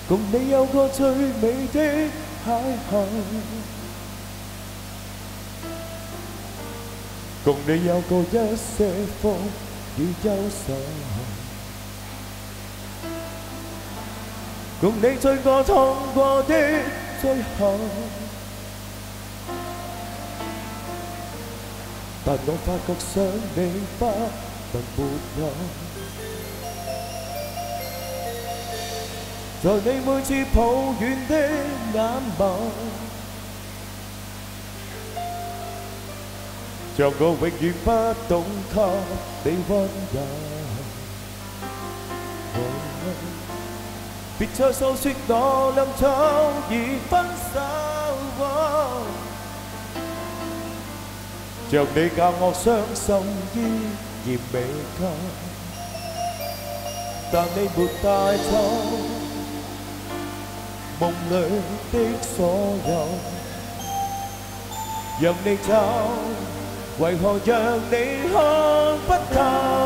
共你有個最美的邂逅，共你有過一些風與憂愁，共你醉過痛過的最後，但我發覺想你不能沒有。 在你每次抱怨的眼眸，像我永遠不懂給你溫柔。別再訴說我倆早已分手，像你教我傷心依然未夠，但你沒帶走。 夢裏的所有，讓你走，為何讓你看不透？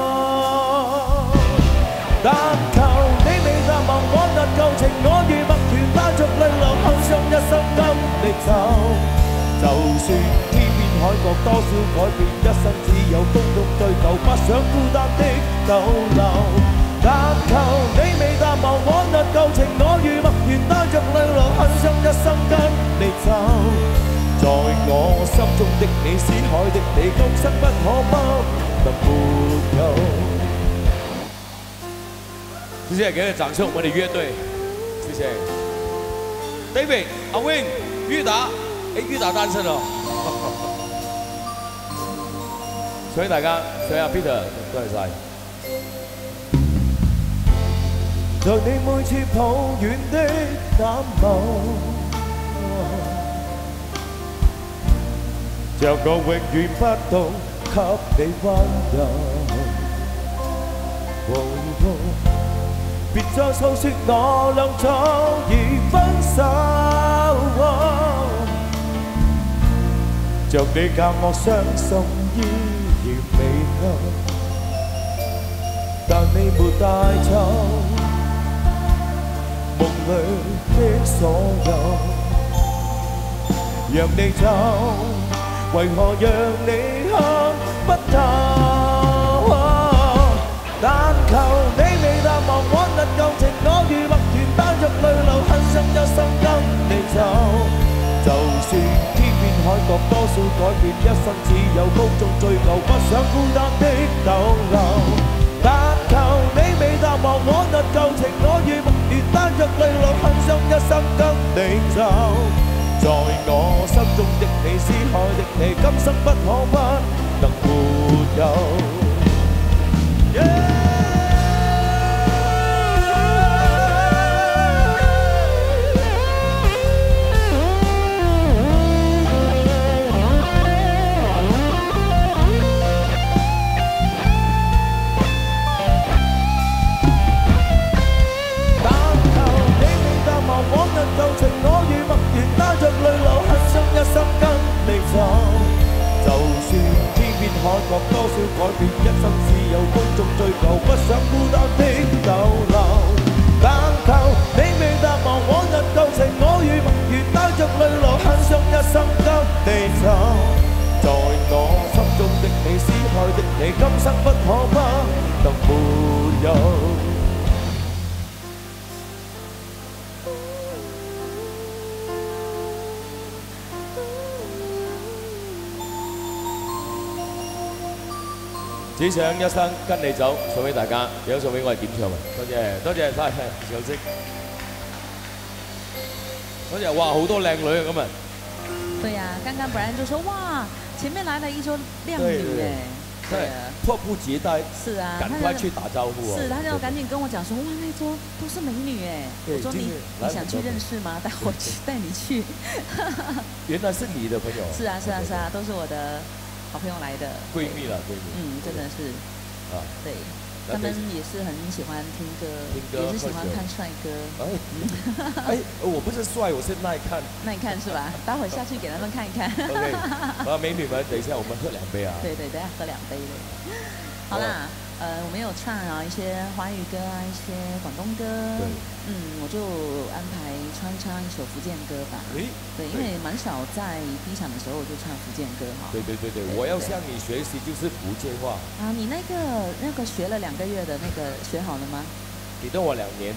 但求你未淡忘往日舊情，我如墨團帶着淚流，恨上一生跟你走。就算天邊海角多少改變，一生只有公眾追求，不想孤單的逗留。 但求你未淡忘往日舊情，我如墨團帶着淚流，恨上一生跟你走。在我心中的你，思海的你，今生不可不能沒有。謝謝，給個掌聲，我們的樂隊，謝謝。David、阿 Win、于達，于達單身咯。所以大家，所以阿 Peter， 多謝晒。 在你每次抱怨的眼眸，像我永遠不懂給你溫柔。別再訴說我倆早已分手，像你教我傷心依然未夠，但你沒帶走。 夢裏的所有，讓你走，為何讓你看不透？但求你未淡忘往日舊情，我如墨團帶着淚流，恨上一生跟你走。就算天邊海角多少改變，一生只有高中追求，不想孤單的逗留。 但求你未淡忘往日舊情，我如墨團帶着淚流，恨上一生跟你走。在我心中的你，思海的你，今生不可不能沒有。舊情我如墨團帶着淚流，恨上一生跟你走。就算天邊海角多少改變，一生只有公眾追求，不想孤單的逗留。但求你未淡忘往日舊情，我如墨團帶着淚流，恨上一生跟你走。在我心中的你，思海的你，今生不可不能沒有。 只想一生跟你走，送俾大家，有送俾我哋點唱啊！多謝，多謝晒小息，多謝，哇，好多靚女啊今日。 對呀，剛剛本來就說哇，前面來了一桌靚女哎， 對，迫不及待， 是啊， 趕快去打招呼哦。 是，他就趕緊跟我講說，哇，那桌都是美女哎。我說你想去認識嗎？帶你去。 原來是你的朋友。 是啊，是啊，是啊，都是我的。 好朋友来的闺蜜了，闺蜜。 嗯，真的是， 啊， 对，他们也是很喜欢听歌，也是喜欢看帅哥。 哎，我不是帅，我是耐看。 耐看是吧？待会下去给他们看一看。 OK， 啊，美女们，等一下我们喝2杯啊。 对对，等下喝2杯的。好啦，我们有唱啊一些华语歌啊，一些广东歌。对。 我就安排穿插一首福建歌吧。对，因为蛮少在第一场的时候就唱福建歌哈。 对，我要向你学习就是福建话。 啊，你那个学了2个月的那个学好了吗？ 给了我2年。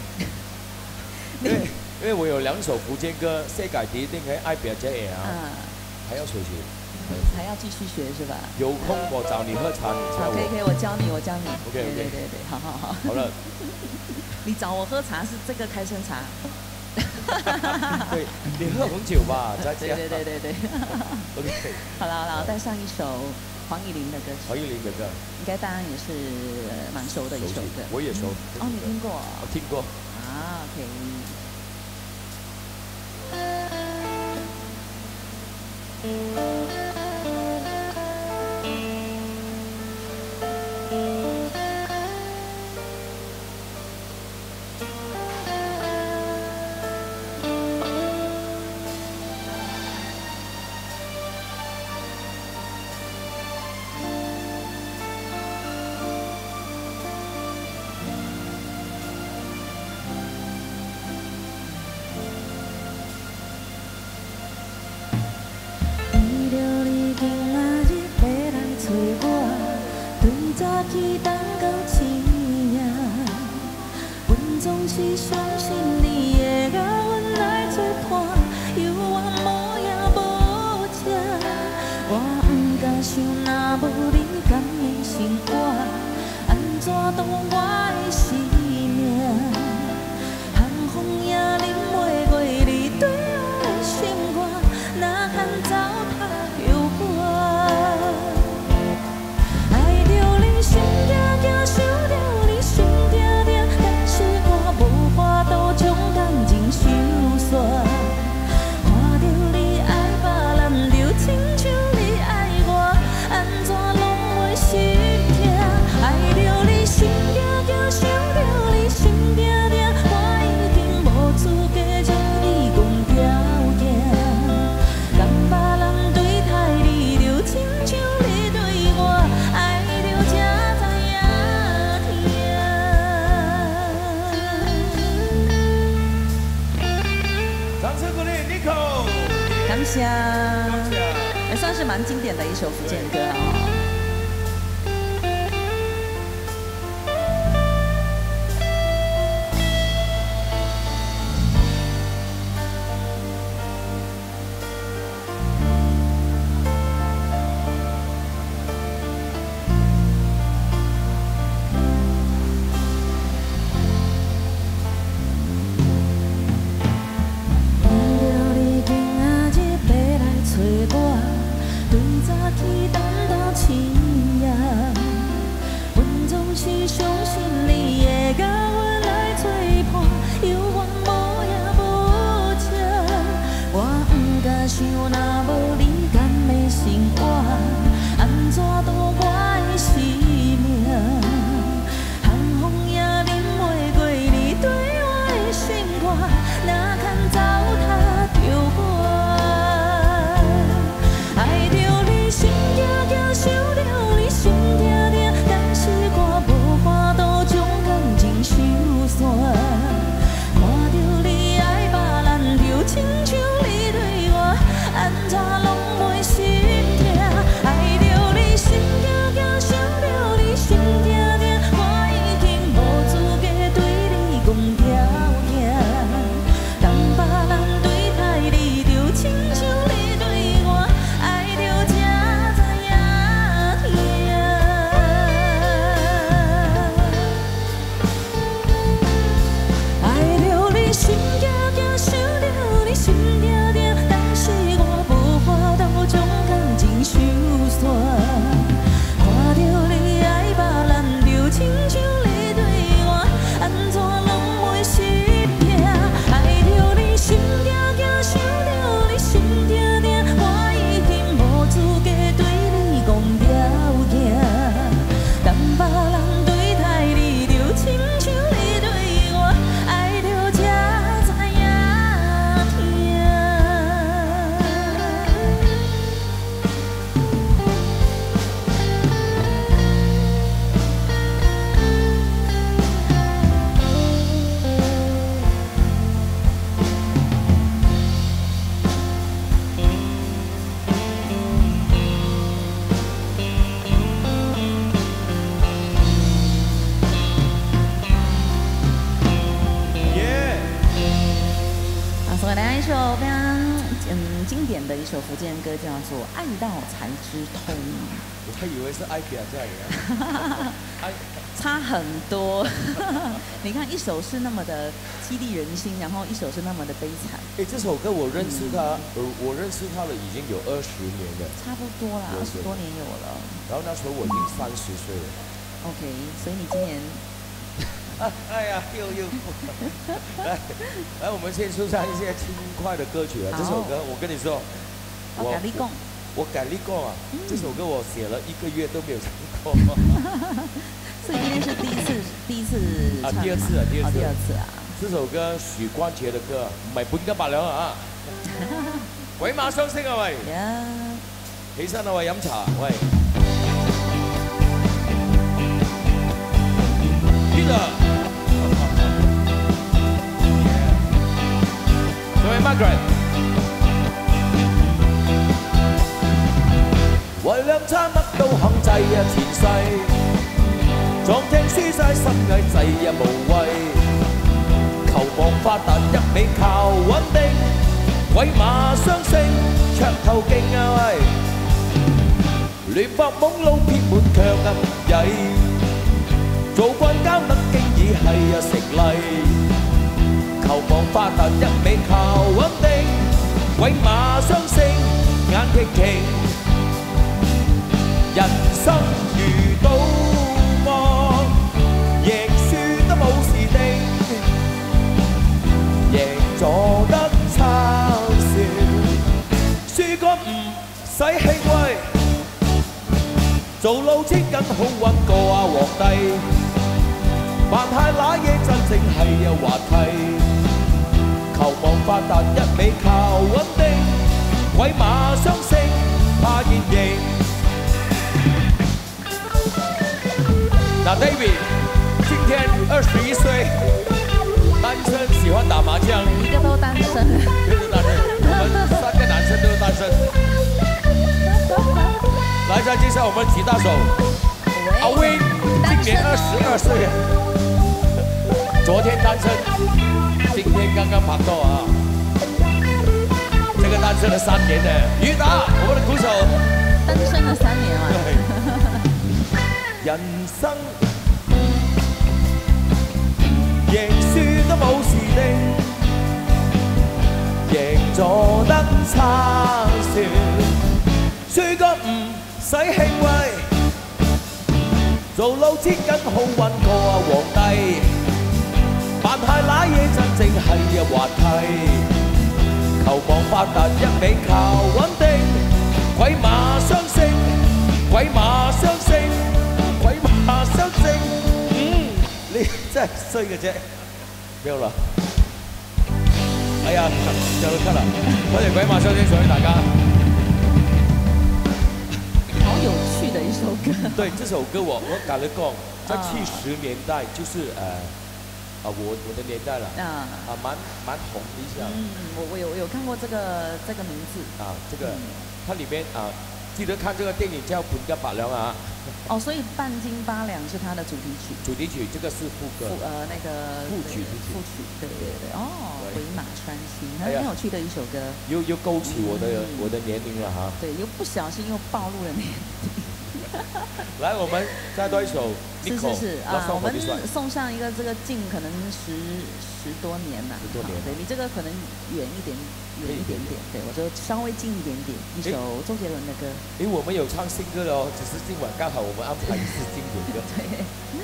因为我有2首福建歌，世界第一定喺爱表姐啊，还要学习。 还要继续学是吧？ 有空我找你喝茶，你教我。 可以，我教你。 OK， 对，好。 好了。 你找我喝茶是这个开生茶。 对，你喝红酒吧，在家。 对。 OK。 好了，带上一首黄乙玲的歌曲。 黄乙玲的歌， 应该大家也是蛮熟的一首歌。 我也熟。 哦，你听过？ 我听过。 啊 ，OK。 去等到醒夜，阮总是相信你会甲阮来作伴，犹原无影无迹。我不敢想，若无你甘的生活，安怎度我的生命？寒风也忍袂过你对我的心肝，哪堪糟蹋着我？ 心惊惊，想着你心定定，但是我无法度将感情收煞。看着你爱别人，就亲像你爱我，安怎拢袂心痛？爱着你心惊惊，想着你心定定，我已经无资格将你讲条件。甘别人对待你，就亲像你对我爱。 感谢，也算是蛮经典的一首福建歌哦。 想若无你甘的生活，安怎度我的生命？寒风也忍袂过你对我的心肝，哪堪糟蹋着我？爱着你心惊惊，想着你心定定，但是我无法度将感情收煞。看着你爱别人，就亲像你对我。 安怎拢袂心痛？爱着你心惊惊，想着你心定定，我已经无资格对你讲条件。甘送给大家一首非常经典的一首福建歌，叫做《爱到才知通》。 我还以为是爱比亚在呢， 差很多。你看，一首是那么的激励人心，然后一首是那么的悲惨。 哎，这首歌我认识他，我认识他了已经有20年了， 差不多啦，20多年有了。 然后那时候我已经30岁了。 OK， 所以你今年。 哎呀，又来，我们先说上一些轻快的歌曲啊。这首歌我跟你说， 我改立功， 我改立功啊！这首歌我写了1个月都没有唱过。 所以今天是第一次唱啊，第二次啊。 这首歌許關傑的歌，唔係半斤八兩啊！鬼馬雙星啊喂！起身啊喂，飲茶喂！各位 Margaret， 為兩餐乜都肯制啊，前世撞正輸晒心藝制啊，無謂求望發達一味靠穩定，鬼馬雙星噱頭勁啊喂，亂發懵撈撇滿卻啊唔曳。做慣交得經已係啊成例，求望發達一味靠穩定，鬼馬雙星眼擎擎，人生如賭博，贏輸都冇時定，贏咗得撐船，輸過唔使興味，做老千緊好揾過啊皇帝。扮太乸嘢真正係啊滑稽，求望發達一味靠穩定，鬼馬雙星怕現形。那 David 今天21歲，單身，喜歡打麻將， 每一個都單身， 都是單身，我們3個男生都是單身。來，再介紹我們吉他手阿 Win， 今年22歲。昨天單身，今天剛剛拍拖啊！這個單身了3年呢。余達，我們的鼓手， 單身了3年啊！ 人生贏輸都冇時定，贏咗得撐船，輸個唔使興味，做老千緊好揾過啊皇帝。扮太乸嘢真正係啊滑稽，求望發達一味靠穩定，鬼馬雙星，鬼馬雙星，鬼馬雙星。你真係衰嘅啫，沒有啦。哎呀，就到咳啦，多謝鬼馬雙星送俾大家。 好有趣的一首歌。 對，這首歌我改了過，在70年代就是我的年代了蛮红的一下。 我有看过这个名字啊，这个它里面记得看这个电影叫《半斤八兩》啊。哦， 所以半斤八兩是它的主題曲。 主題曲，這個是副歌。 那個副曲，對。哦，鬼馬雙星，很有趣的一首歌。 又勾起我的年齡了哈。 對，又不小心又暴露了年齡。 來，我們再多一首。 是啊，我們送上一個這個近可能十多年了。10多年。對，你這個可能遠一點點，對，我就稍微近一點點，一首周杰倫的歌。 我們有唱新歌的哦，只是今晚剛好我們安排的是經典歌。 對。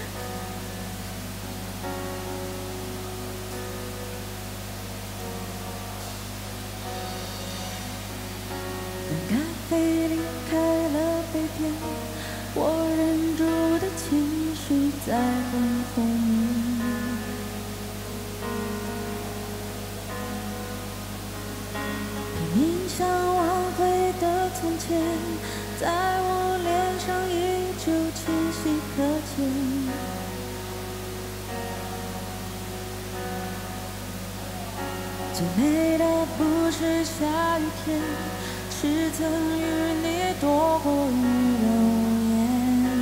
当咖啡离开了杯垫，我忍住的情绪在很后面。拼命想挽回的从前，在我脸上依旧清晰可见。最美的不是下雨天，是曾与你躲过雨流言。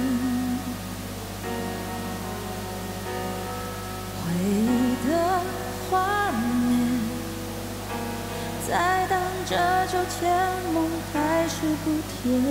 回忆的画面， 这就甜梦还是不甜。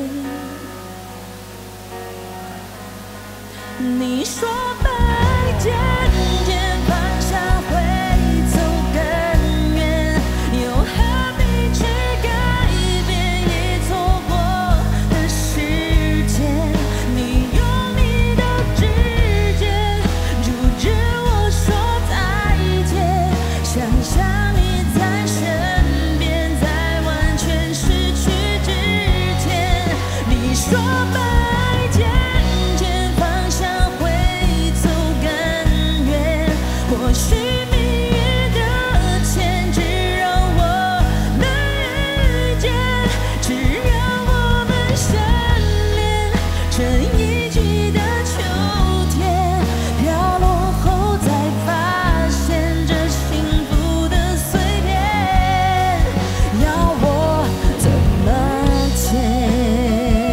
你说白渐渐方向会走更远，又何必去改变已错过的时间？你用你的指尖阻止我说再见，想象你在身边，在完全失去之前。你说白渐渐方向会走更远，或许命运的牵制让我们遇见，只让我们相恋。这一季的秋天飘落后，才发现这幸福的碎片，要我怎么捡？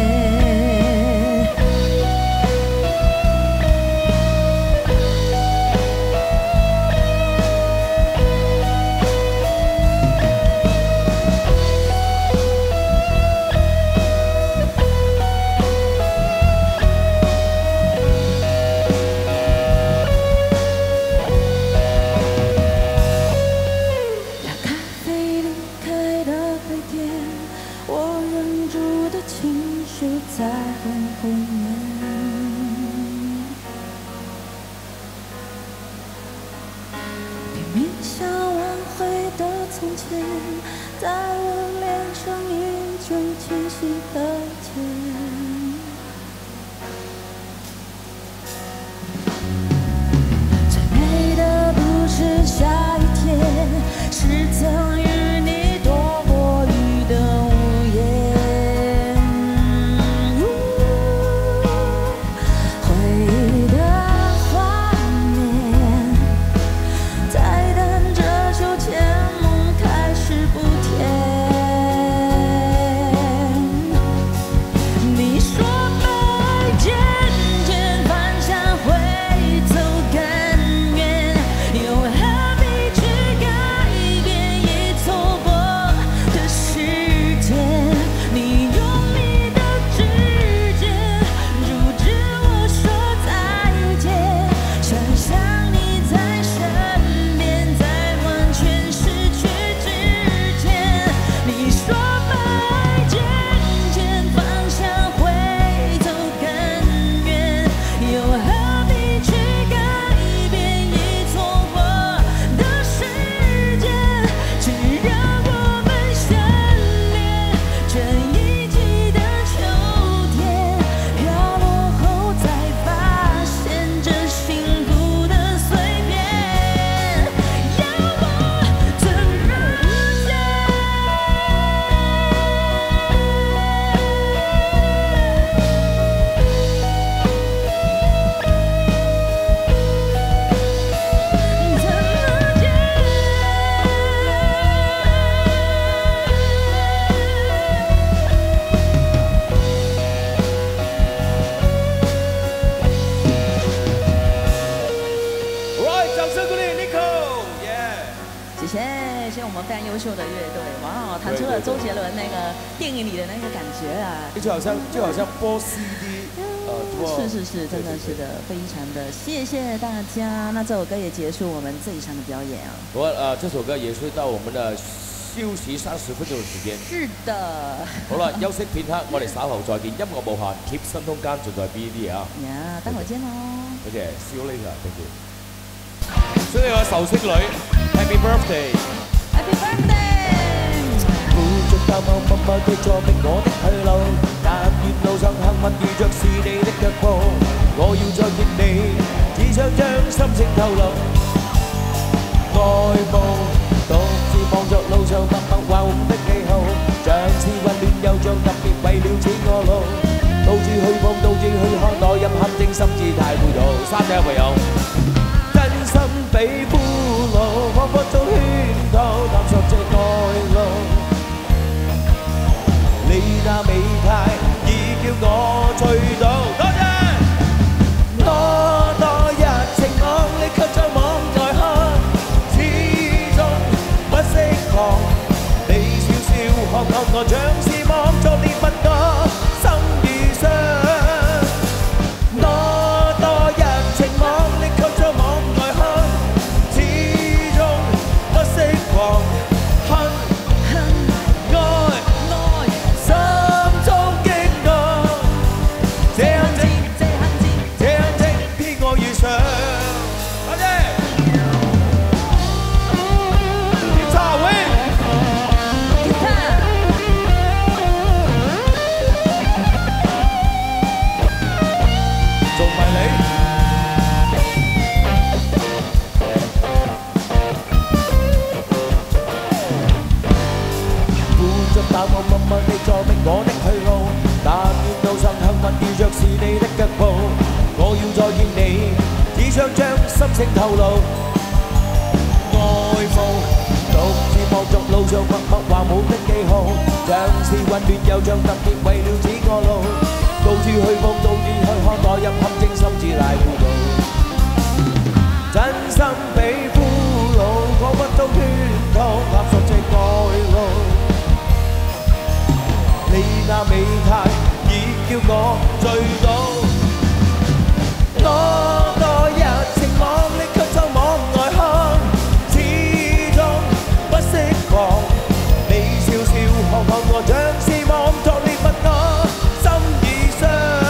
让咖啡离开了杯垫，我忍住的情绪在很后面。拼命想挽回的从前，在我脸上依旧清晰可见。最美的不是下雨天，是曾与你躲过雨的屋檐。回忆的画面，在等着秋千梦开始不甜。你说白渐渐方向会走更远，又何必去改变已错过的时间？你用你的指尖阻止我说再见，想象你在身边，在完全失去之前。你说白渐渐方向会走更远，又何必去改变已错过的时间？只让我们相恋。这一季的秋天飘落后，才发现这幸福的碎片，要我怎么捡？ Right， 掌声鼓励 Nico， 耶！ 谢谢，谢谢我们非常优秀的乐队，哇，弹出了周杰伦那个电影里的那个感觉啊！ 就好像播 CD， 是，真的是的，非常的谢谢大家。那这首歌也结束我们这一场的表演啊。 这首歌也是到我们的休息30分鐘嘅時間。 是的。 好啦，休息片刻，我哋稍後再見。音樂無限，貼身空間盡在 BD 啊！ 呀，待會見咯。 多謝 ，See you later，thank you。所以我壽星女 ，Happy Birthday！Happy Birthday！ 扶着淡漠默默地坐明我的去路，但願路上幸運遇着是你的腳步。我要再見你，只想將心聲透露。愛慕，獨自望着路上默默畫紅的記號，像是混亂又像特別為了此我路。到處去碰，到處去看，內入陷阱，心智太糊塗。三仔朋友，真心被俘虜，彷彿遭圈套，探索這愛路。你那美態已叫我醉倒，多謝。多日情網，你卻在網內看，始終不釋放。你笑笑看我像是妄作獵物，我心遇傷。多日情網，你卻在網外看，始終不釋狂。恨愛心中激盪，這陷阱偏我遇上。多謝。檢查會。仲係你。伴着淡漠默默地坐明我的去路，但願路上幸運遇着是你的腳步。我要再見你，只想將心聲透露。愛慕獨自望着路上默默畫滿的記號，像是混亂又像特別為了指個路。到處去望，到處去看，墮入陷阱，心智大糊塗。真心比俘虜，彷彿中圈套，探索這愛路。你那美態已叫我醉倒。多日情網，你卻在網外看，始終不釋狂。你笑笑看看我，像是妄作獵物，我心已傷。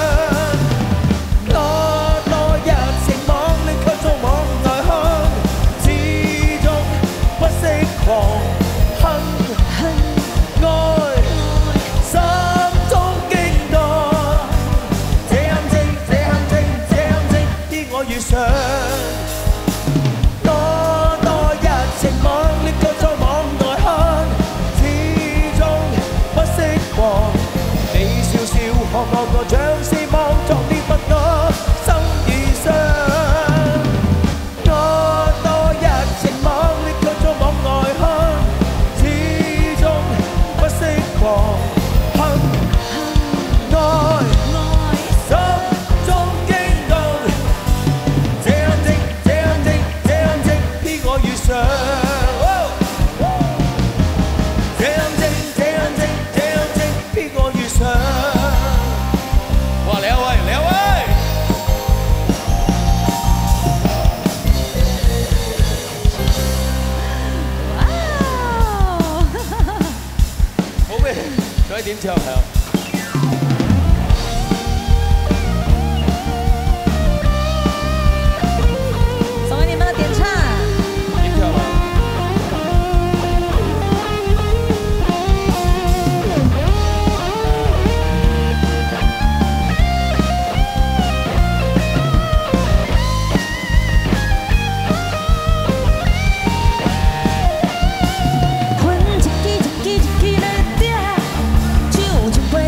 多日情網，你卻在網外看，始終不釋狂。恨愛心中激盪，這陷阱偏我遇上。多日情網，你卻在網內看，始終不釋狂。你笑笑看看我，像是妄作獵物，我心已傷。多日情網，你卻在網外看，始終不釋狂。恨愛心中激盪，這陷阱偏我遇上。這陷阱偏我遇上。哇，兩位。好咩？仲可以點唱係啊？ 送给你们的点唱。 點唱啊？ 云一支来点，酒一杯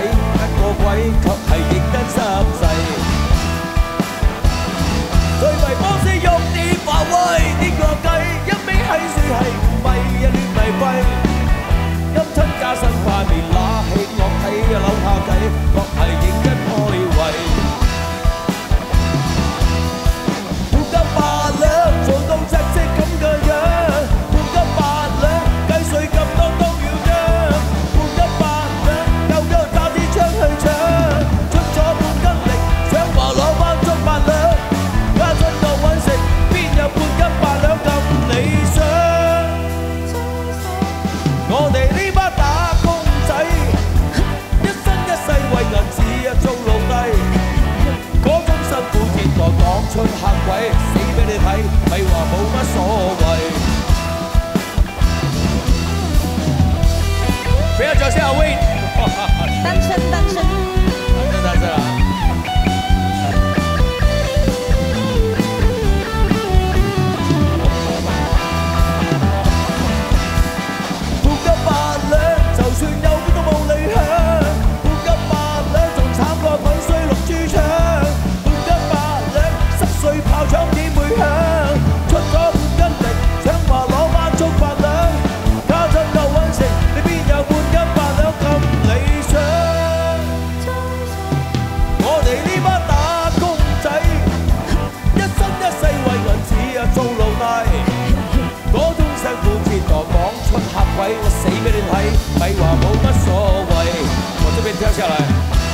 一個鬼卻係認真濕滯。最為波斯喐啲發威，呢個計一味喺樹係唔係一亂迷廢，陰親加身塊面揦起樂睇扭下計，確係認真開胃。半斤八兩做到隻色咁嘅樣，半斤八兩雞碎咁多都要將，半斤八兩夠揸支槍去搶，出咗半斤力想話攞返足八兩。家陣度揾食，邊有半斤八兩咁理想？我哋呢班打工仔，一生一世為銀紙做奴隸，嗰種辛苦折墮講出嚇鬼，死俾你睇，咪話冇乜所謂。不要叫下位， 單身單身， 單身啊！就算有邊都冇理想，半斤八兩仲慘過粉碎綠豬腸，半斤八兩濕碎炮仗點會響？出咗半斤力，想話攞返足八兩，家陣夠揾食，你邊有半斤八兩咁理想？我哋呢班打工仔，一生一世為銀紙做奴隸，嗰種辛苦折墮講出嚇鬼，我死俾你睇。咪話冇乜所謂，我這邊跳下來。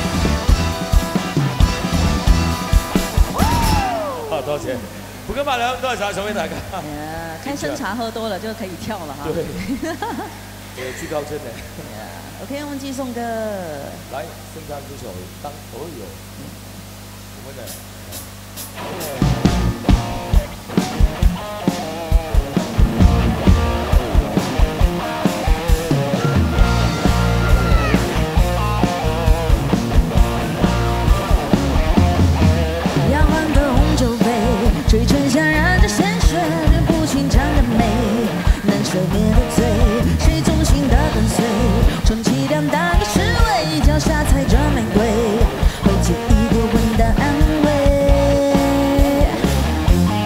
多謝，半斤八兩，多謝晒送俾大家。 開生茶喝多了就可以跳了哈。 對，最高真的。 OK， 我們繼續送歌。 來，送上這首《當朋友》，我們的。 嘴唇下染着鲜血，脸不寻常的美，难赦免的罪，谁忠心的跟随，充其量当一侍卫，脚下踩着玫瑰，会借一个吻的安慰。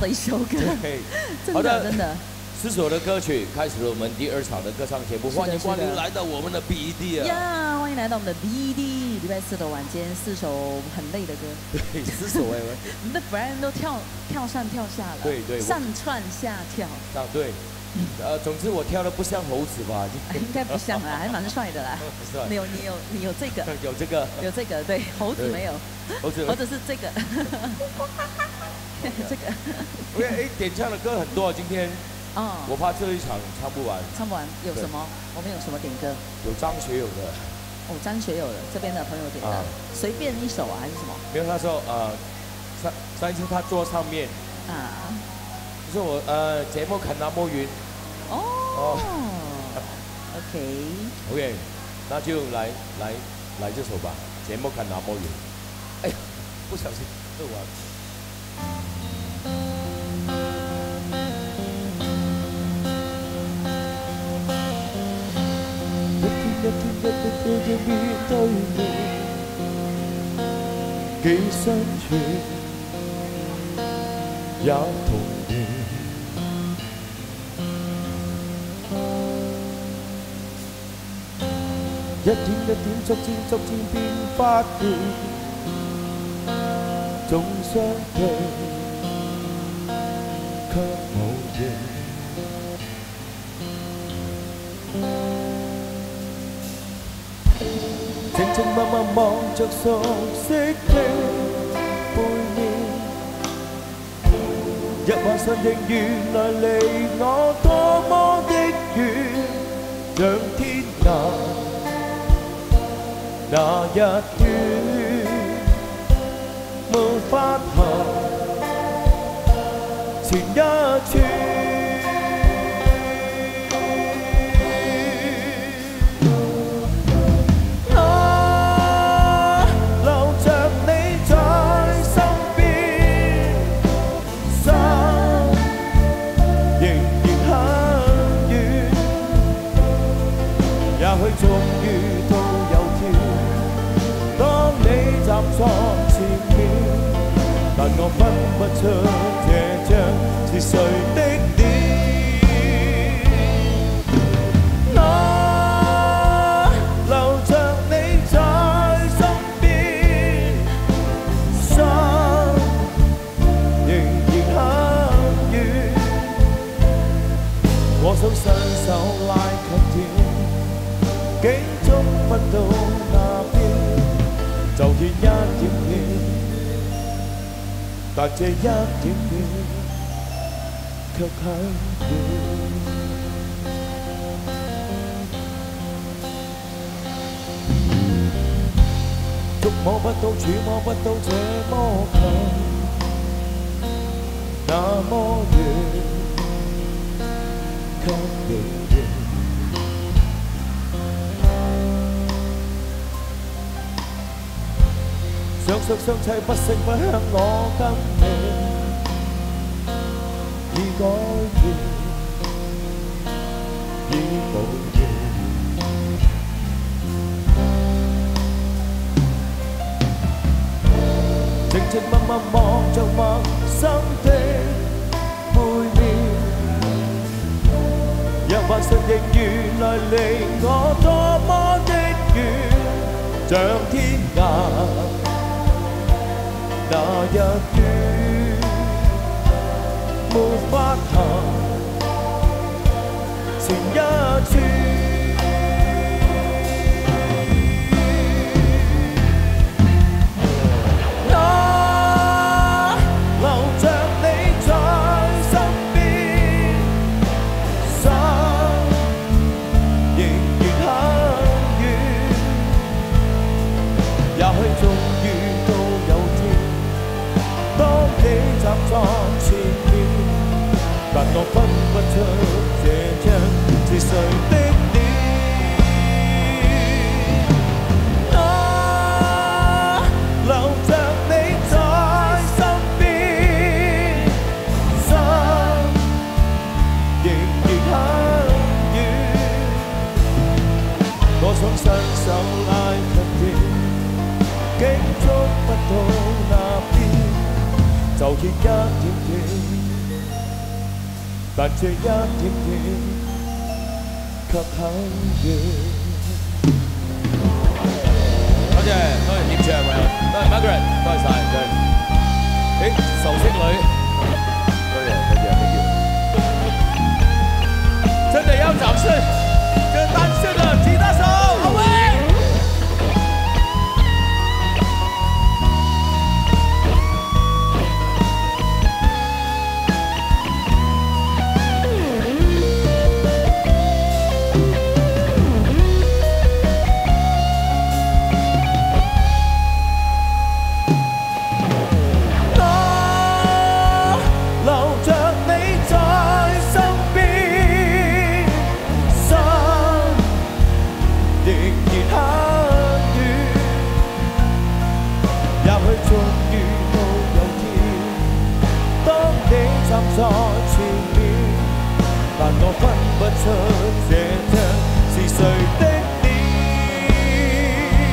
的一首歌，真的真的。 4首的歌曲开始了我们第2场的歌唱节目，欢迎光临来到我们的 BED 啊！ 呀，欢迎来到我们的 BED， 礼拜4的晚间4首很累的歌， 对，4首哎， 我们的 Brian 都跳上跳下了， 对对， 上窜下跳， 啊对，总之我跳的不像猴子吧？ 应该不像啦，还蛮帅的啦。你有这个，有这个，对，猴子没有，猴子是这个，这个。 哎，点唱的歌很多，今天。 哦，我怕这一场唱不完。唱不完有什么？我们有什么点歌？ 有张学友的。 哦，张学友的这边的朋友点的，随便一首啊，还是什么？ 没有，那时候上一次他坐上面。啊。就是我节目看那么远。 哦。 OK，那就来这首吧，节目看那么远。哎呀，不小心录完。 一天一地要面對面，幾相處也同源。一點一點逐漸變發現，總相對卻無緣。 靜靜默默望着熟悉的背面，一幻神形原來離我多麼的遠，像天涯那一段，沒法行前一寸。 終於都有天，當你站在前面，但我分不出這張是誰的臉。我留着你在身邊，心仍然很遠，我想伸手拉近點。 竟觸不到那邊，就見一點點，但這一點點卻很遠。觸摸不到，觸摸不到這麼近，那麼遠，卻仍然。 相識相砌不聲不響，我跟你已改變，已無緣。靜靜默默望着陌生的背面，若幻神形原來離我多麼的遠，像天涯。 那一段沒法行前一寸，我留着你在身邊，心仍然很遠，也許終於都有天。 當你站在前面，但我分不出這張是誰的臉。我留着你在身邊，心仍然很遠。我想伸手拉近點，竟觸不到那邊。 就見一點點， 但這一點點卻很遠。多謝點唱朋友，多謝 Margaret， 多謝晒，多謝。壽星女，多謝，thank you。真的要掌聲，這單身的吉他手阿威。在前面，但我分不出這是誰的臉。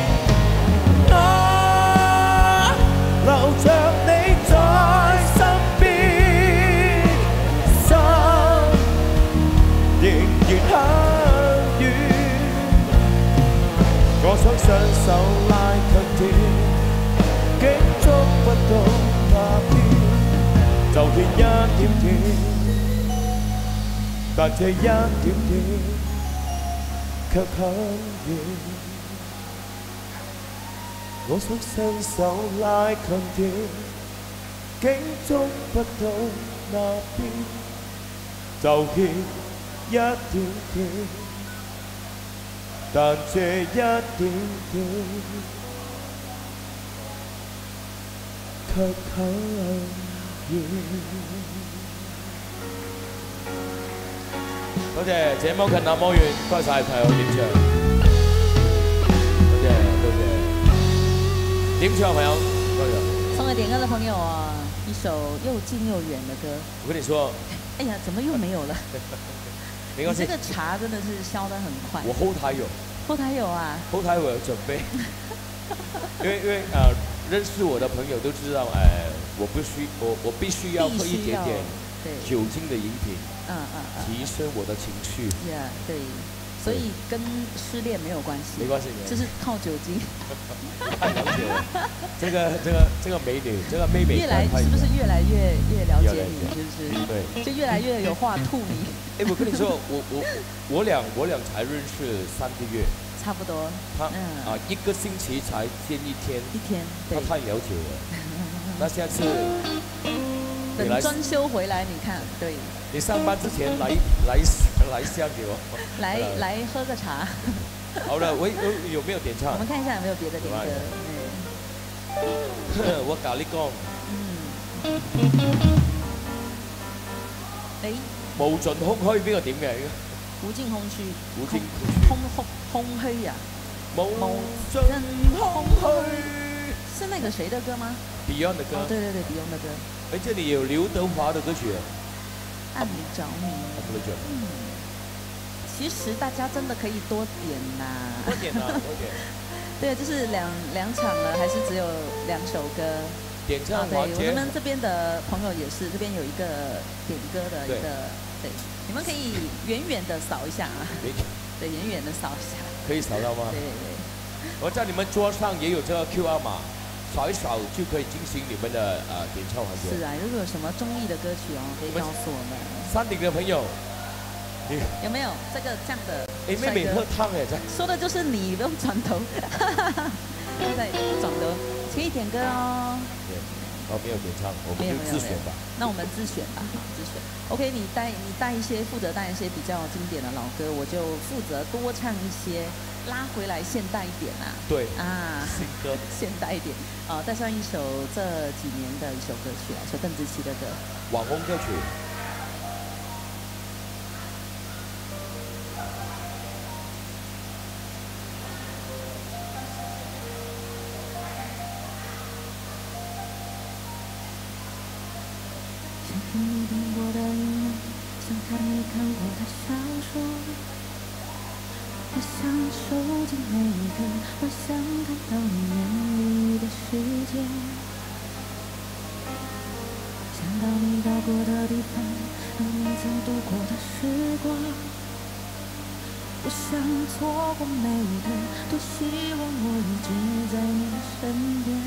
我留着你在身邊，心仍然很遠。我想雙手拉近點，竟捉不到那邊。就算一點點，但這一點點卻很遠。我想伸手拉近點，竟捉不到那邊，就欠一點點，但這一點點卻很遠。多謝，這麼近那麼遠，多謝朋友點唱，多謝多謝，點唱朋友，多謝。 送給點歌的朋友啊，一首又近又遠的歌。 我跟你說， 哎呀，怎麼又沒有了？ 沒關係， 你這個茶真的是消得很快。 我後台有， 後台有啊， 後台我有準備，因為認識我的朋友都知道，我必須要喝一點點酒精的飲品，提升我的情緒。 對，所以跟失戀沒有關係。 沒關係， 就是靠酒精。 太了解了，這個美女，這個妹妹， 越來是不是越來越了解你？就是對， 就越來越有話吐你。 哎，我跟你說，我倆才認識3個月。 差不多， 他一個星期才見一天，他太了解了。那下次等專修回來，你看，對。 你上班之前來香給我， 來喝個茶。 好了，我有沒有點唱？ 我們看一下有沒有別的點歌。 我咖喱乾。無盡空虛邊個點嘅？ 無盡空虛。 無盡空虛呀， 無盡空虛， 是那個誰的歌嗎 ？Beyond 的歌。對 ，Beyond 的歌。 哎，這裡有劉德華的歌曲。 愛你着迷。其實大家真的可以多點吶。 多點。 對，就是兩場了，還是只有2首歌？ 點唱環節。 對，我們這邊的朋友也是，這邊有一個點歌的一個，對，你們可以遠遠的掃一下啊。對，遠遠的掃一下。可以掃到嗎？ 對。 我在你們桌上也有這個 QR 碼，掃一掃就可以進行你們的點唱環節。 是啊，如果有什麼中意的歌曲哦，可以告訴我們。 山頂的朋友， 有沒有這樣的？ 哎，妹妹喝湯哎，在。 說的就是你，不用轉頭。對，轉頭可以點歌哦。 沒有點唱，我們就自選吧。 那我們自選吧，好，自選。OK， 你帶一些，負責帶一些比較經典的老歌，我就負責多唱一些，拉回來現代一點啊。 對。新歌。 現代一點。帶上一首這幾年的一首歌曲啊，是鄧紫棋的歌。 網紅歌曲。 听你听过的音乐，像看你看过的小说。我想收集每一个，我想看到你眼里的世界。想到你到过的地方， 和你曾度过的时光。不想错过每一段，多希望我一直在你身边。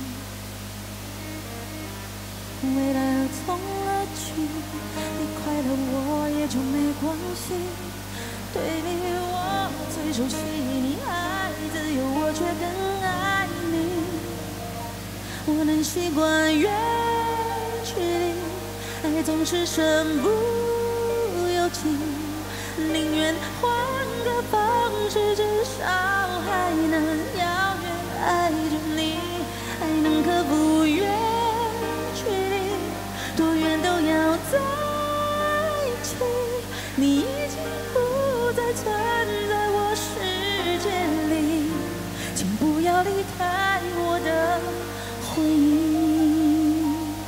未来和从了去，你快乐我也就没关系。对你我最熟悉，你爱自由，我却更爱你。我能习惯远距离，爱总是身不由己，宁愿换个方式，至少还能遥远爱着你。爱能克服远距离，多远都要在一起。你已经不再存在我世界里，请不要离开我的回忆。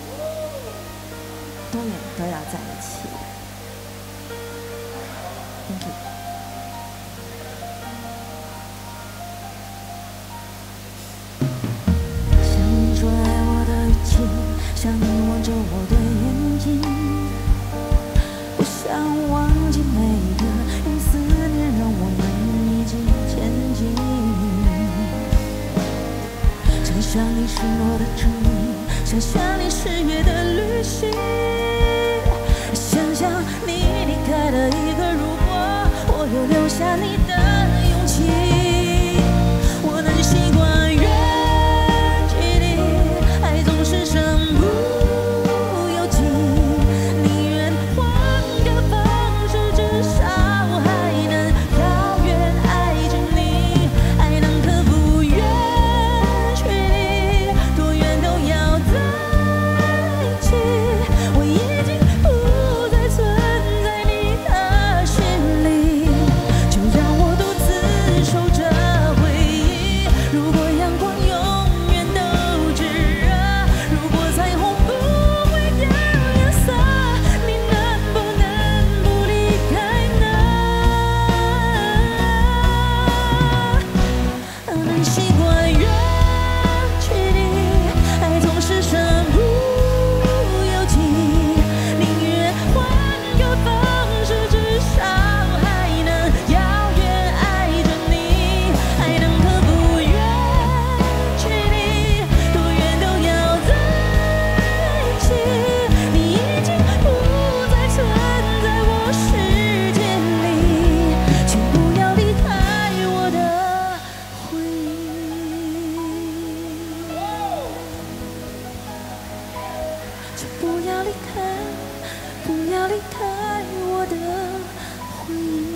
多远都要在一起。Thank you。想你说爱我的语气，想你望着我的眼睛，不想忘记每一个用思念让我们一直前进。想象你承诺的证明，想象你誓约的旅行，想象你离开了一个如果，我又留下你的勇气。我能习惯远距离，爱总是身不由己，宁愿换个方式，至少还能遥远爱着你。爱能克服远距离，多远都要在一起。我已经不再存在你的心里，就让我独自守着回忆。如果阳光永远都炙热，如果彩虹不会掉颜色，你能不能不离开呢？能习惯远距离，爱总是身不由己，宁愿换个方式，至少还能遥远爱着你。爱能克服远距离，多远都要在一起。你已经不再存在我世界里，请不要离开我的回忆。请不要离开，不要离开我的回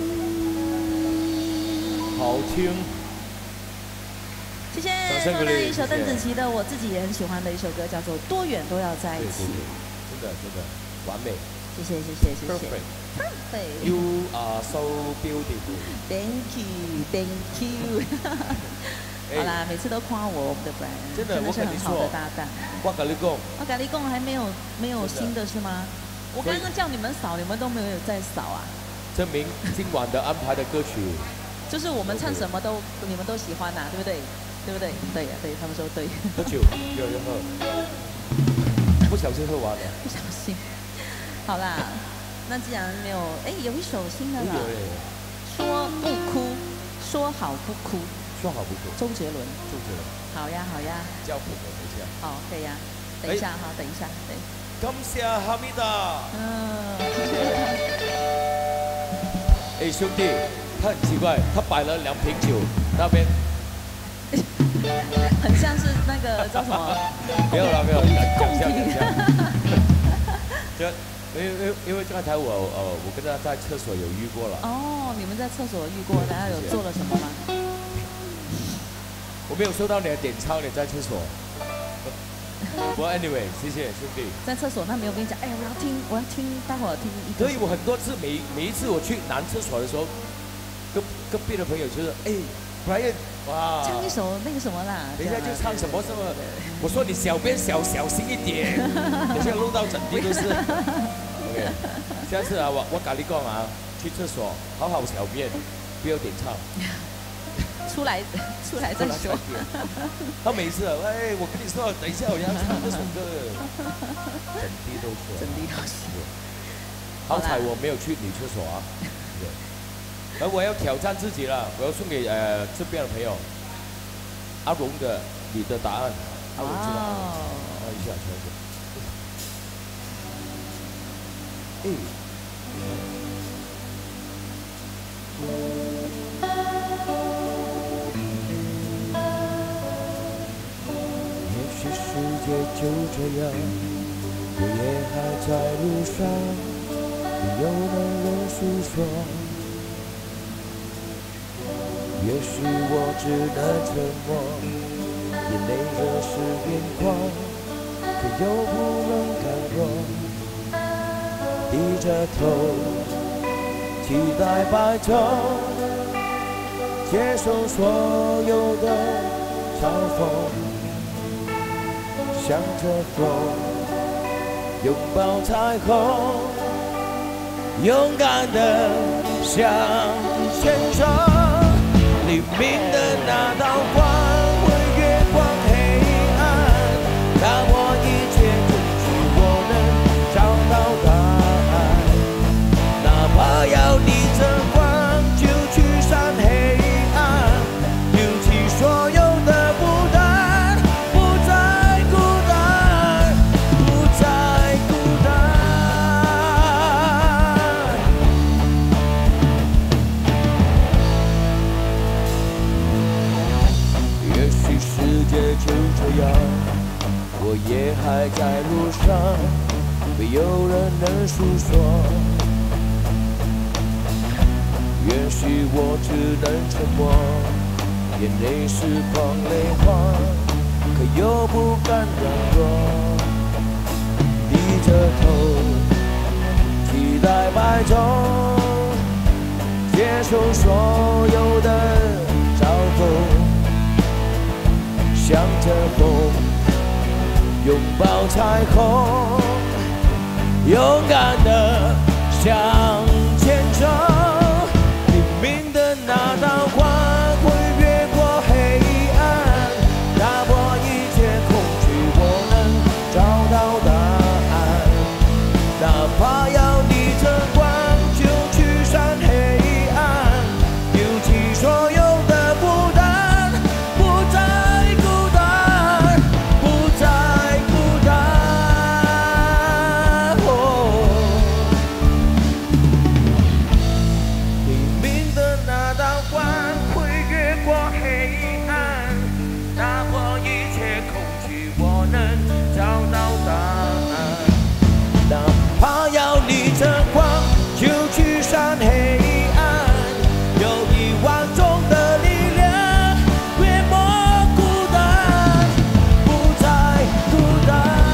忆。 好听。 谢谢。 掌声鼓励送来一首谢谢邓紫棋的我自己也很喜欢的一首歌，叫做《多远都要在一起》。 真的真的完美。 谢谢谢谢谢谢。 Perfect. Perfect. You are so beautiful. Thank you, thank you 。好啦，每次都夸我们的 Brian， 真的我跟你是很好的说搭档。 我跟你讲， 我咖喱贡还没有新的是吗？我刚刚叫你们扫，你们都没有在扫啊。 证明今晚的安排的歌曲， 就是我们唱什么都你们都喜欢呐、对不对？对不对？对呀、对他们说对。 喝酒有人喝，不小心喝完了。 不小心。好啦，那既然没有，哎，有一首新的了，说不哭，说好不哭， 说好不哭。 周杰伦。 周杰伦。 好呀好呀。 叫谱的，等一下。 好，可以呀。等一下哈，等一下，对。 感谢哈密达。哎，兄弟，他很奇怪，他摆了2瓶酒，那边。 很像是那个叫什么？ 没有啦，没有， 贡品。 因为刚才我跟他在厕所有遇过了。 哦，你们在厕所遇过，然后有做了什么吗？ 我没有收到你的点钞，你在厕所。不过 anyway， 谢谢兄弟。 在厕所，那没有跟你讲，哎，我要听，待会儿听一个。 所以我很多次每一次我去男厕所的时候，隔壁的朋友就是哎 ，Brian， 哇， 唱一首那个什么啦。 等一下就唱什么什么，我说你小便小心一点，等一下录到整地都是。OK， 下次啊，我跟你讲啊，去厕所好好小便，不要点唱。 出来再说。 他每次哎，我跟你说，等一下我要唱这首歌，整地都是。 好彩我没有去女厕所啊。对，而我要挑战自己了，我要送给这边的朋友，阿荣的你的答案，阿荣知道，一下调整。也许世界就这样，我也还在路上，没有人诉说。也许我只能沉默，眼泪热湿眼眶，可又不能敢说。低着头，期待白头，接受所有的嘲讽，向着风，拥抱彩虹，勇敢的向前冲。黎明的那道光会越过黑暗，打破一切恐惧，我能找到答案。哪怕要逆着光就去闪黑暗，丢弃所有的负担，不再孤单，不再孤单。也许世界就这样，我也还在路上，没有人能诉说。也许我只能沉默，眼泪是狂泪花，可又不敢软弱。低着头，期待白昼，接受所有的嘲讽，向着风，拥抱彩虹，勇敢的向前冲。黎明的那道光会越过黑暗，打破一切恐惧，我能找到答案。哪怕要逆着光就去闪黑暗，丢弃所有的负担，不再孤单，不再孤单。黎明的那道光会越过黑暗，打破一切恐惧，我能找到答案。哪怕要逆着光就去闪黑暗，有1万种的力量，越过孤单，不再孤单。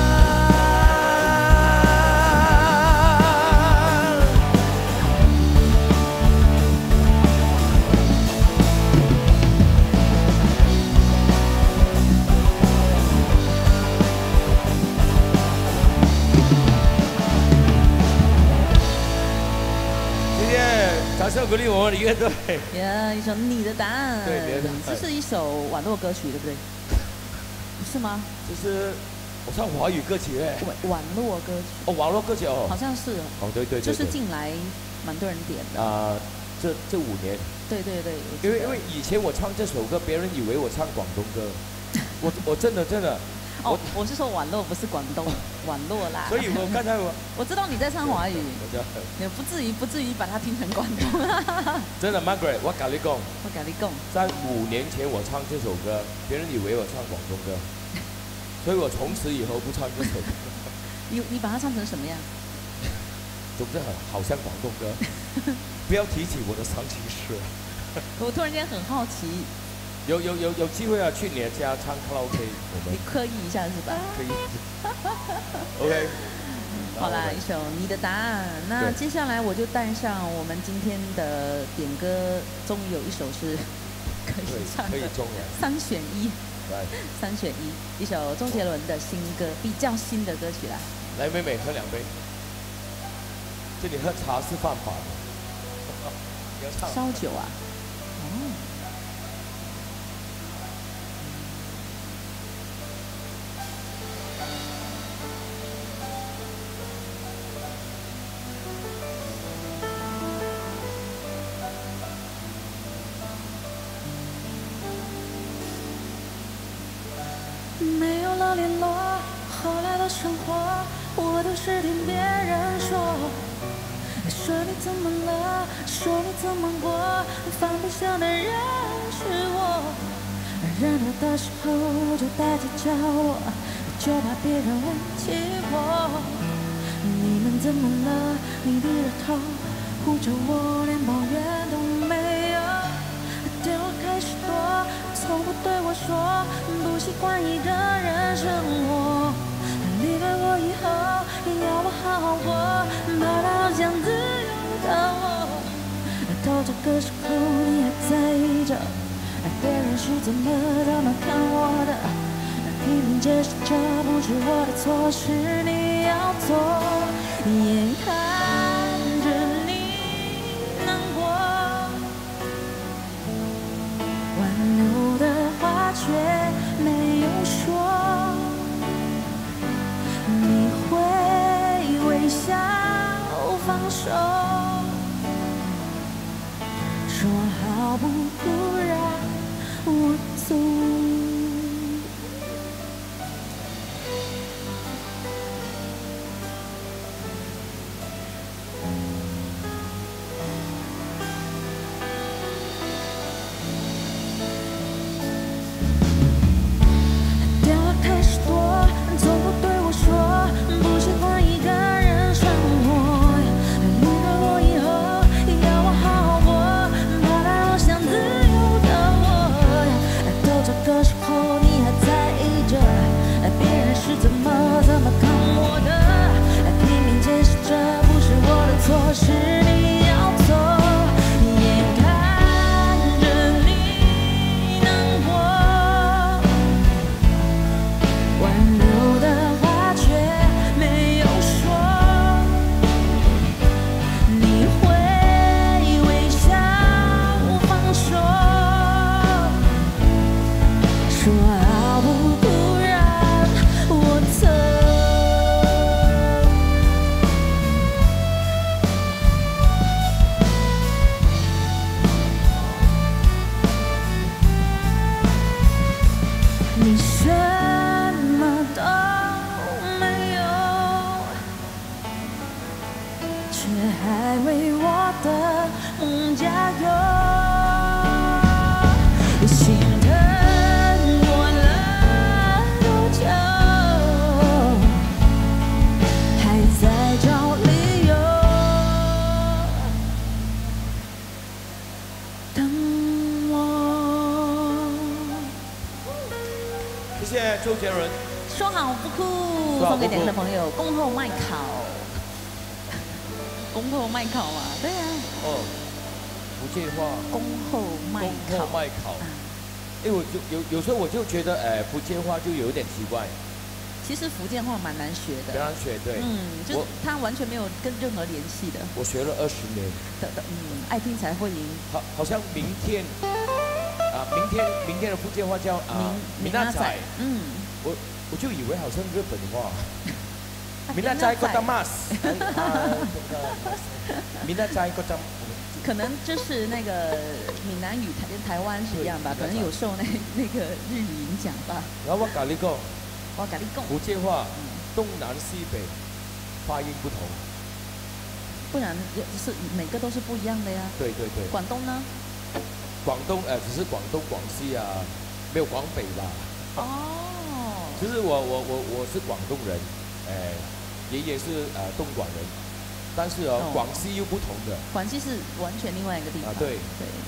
谢谢，掌声鼓励我们的乐队。 一首《你的答案》， 对你的答案这是一首网络歌曲，对不对？是吗？ 就是我唱华语歌曲哎， 网络歌曲， 哦，网络歌曲哦， 好像是哦，对对对， 就是近来蛮多人点的。 这5年， 对对对， 因为以前我唱这首歌，别人以为我唱广东歌，我真的。 哦，我是说网络，不是广东，网络啦。 所以我刚才我知道你在唱华语， 我知道也不至于把它听成广东。 真的 Margaret，我跟你讲，在5年前我唱这首歌，别人以为我唱广东歌，所以我从此以后不唱这首歌。 你把它唱成什么样？ 总之好像广东歌，不要提起我的伤心事。 我突然间很好奇。 有机会啊，去你的家唱卡拉 OK， 我们你刻意一下是吧？ 可以。OK。 好啦，一首你的答案。那接下来我就带上我们今天的点歌，终于有一首是可以唱的，3选1。3选1，一首周杰伦的新歌，比较新的歌曲啦。 来，妹妹喝2杯。这里喝茶是犯法的。你要唱。 烧酒啊？哦。 的联络，后来的生活，我都是听别人说。说你怎么了？说你怎么过？放不下的人是我。热闹的时候就待在角落，就怕别人问起我。你们怎么了？你低着头护着我，连抱怨都没有。对我开始躲，从不对我说，不习惯一个人生活。离开我以后，要我好好过，怕他好像自由的我。到这个时候你还在意着，别人是怎么看我的？拼命解释这不是我的错，是你要做。眼看着你难过，挽留的话却没有说。你会微笑放手，说好不让我走。对我开始躲，从不对我说，不习惯一个人生活。离开我以后，要我好好过，怕他好像自由的我。到这个时候你还在意着，别人是怎么看我的？拼命解释这不是我的错，是你要做。眼看着你难过，挽留的话却没有说。你会微笑放手，说好不让我走。你什么都没有，却还为我的梦加油。心疼过了多久，还在找理由等我。 谢谢周杰伦。 说好不哭，送给两个朋友，恭候麦考，恭候麦考嘛，对呀、 哦，福建话。 恭候麦考。 麦考。我就有时候我就觉得，福建话就有点奇怪。 其实福建话蛮难学的， 非常学对。 就是它完全没有跟任何联系的。 我学了20年。 爱听才会赢。 好像明天的福建话叫明仔载。我就以为好像日本话。明仔载嗰陣乜？明仔載嗰陣。 可能就是那个闽南语跟台湾是一样吧，可能有受那个日语影响吧。 然后我跟你讲，福建话东南西北发音不同， 不然是每个都是不一样的呀。 对对对。 广东呢？ 广东只是广东广西啊，没有广北吧。 哦。 其实我是广东人，爷爷是东莞人。但是广西又不同的。广西是完全另外一个地方。 对。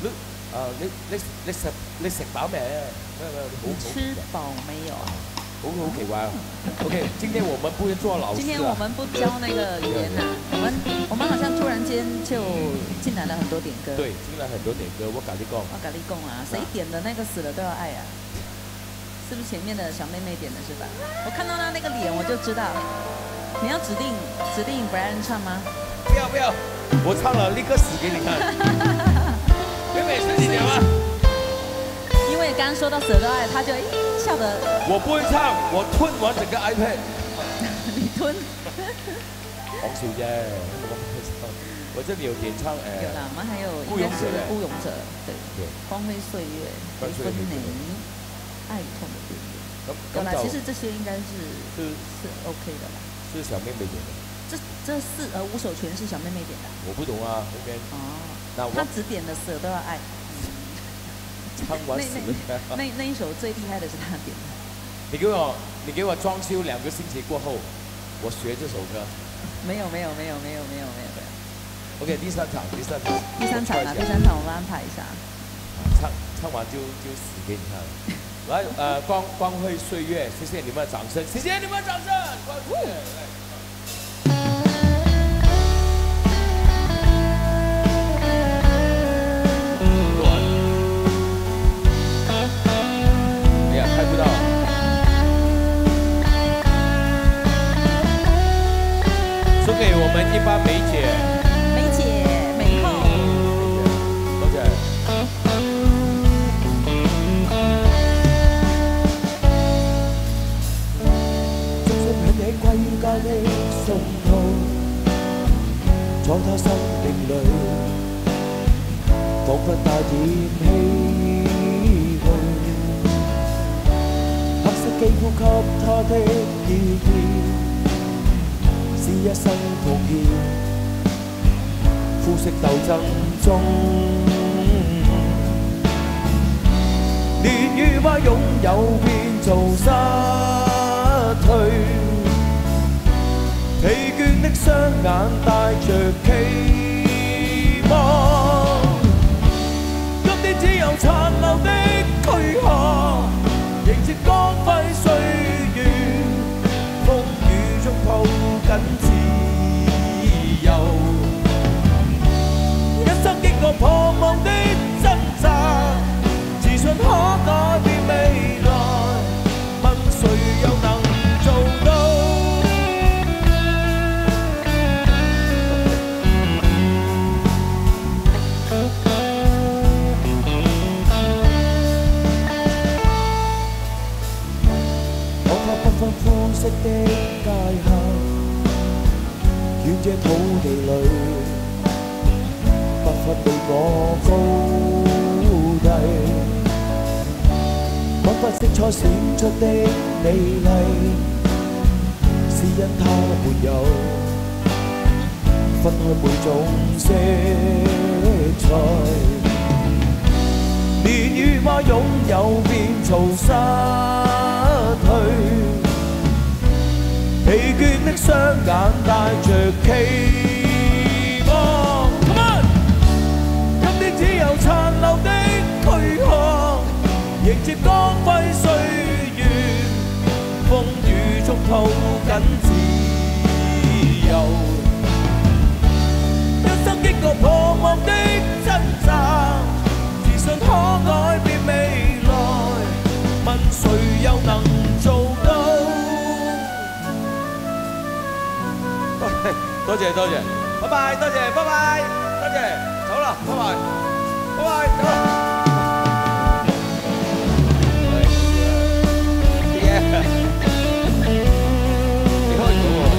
你食飽未？ 你吃饱没有？ 好奇怪哦。OK， 今天我们不做老师。 今天我们不教那个语言啊，我们好像突然间就进来了很多点歌。 对，进来很多点歌，我跟你讲。 我跟你讲啊，谁点的那个死了都要爱啊？是不是前面的小妹妹点的是吧？我看到她那个脸我就知道。你要指定 Brian 唱吗？ 不要，我唱了立刻死给你看。妹妹是你的吗？ 因为刚刚说到舍得爱，他就笑得。 我不会唱，我吞完整个 iPad。 你吞？ 講笑啫，我這裡有點唱有啦，我們還有孤勇者， 孤勇者，對，光輝歲月，分你愛痛的邊緣。 有啦，其实这些应该是 OK 的啦。 是小妹妹点的。 这5首全是小妹妹点的。 我不懂啊，那边。哦。那我。 他只点了死都要爱。 唱完死那一首最厉害的是他点的。 你给我装修2个星期过后，我学这首歌。没有。OK， 第三场啊， 第三场我们安排一下。 唱完就死给你看了。来，光辉岁月，谢谢你们的掌声，谢谢你们的掌声，光辉。哎呀，拍不到。送给我们一般梅姐。 美后。 多谢。歸家的信號，在他生命裏，彷彿帶點唏噓。黑色肌膚給他的意義，是一生奉獻。膚色鬥爭中，年與花擁有變做失去。疲倦的雙眼帶着期望，今天只有殘留的軀殼，迎接光輝歲月，風雨中抱緊自由。一生經過彷徨的掙扎，自信可改變未來，問誰又能做到？膚色的界限，遠這土地裏，不分你我高低，彷彿色彩閃出的美麗，是因它沒有分開每種色彩，年與花擁有變做失去。疲倦的雙眼帶着期望 ，Come on！ 今天只有殘留的軀殼，迎接光輝歲月，風雨中抱緊自由。一生經過彷徨的掙扎，自信可改變未來，問誰又能做到？多謝，拜拜，多謝，拜拜，多謝，走啦，拜拜，拜拜，走啦。你開咗喎。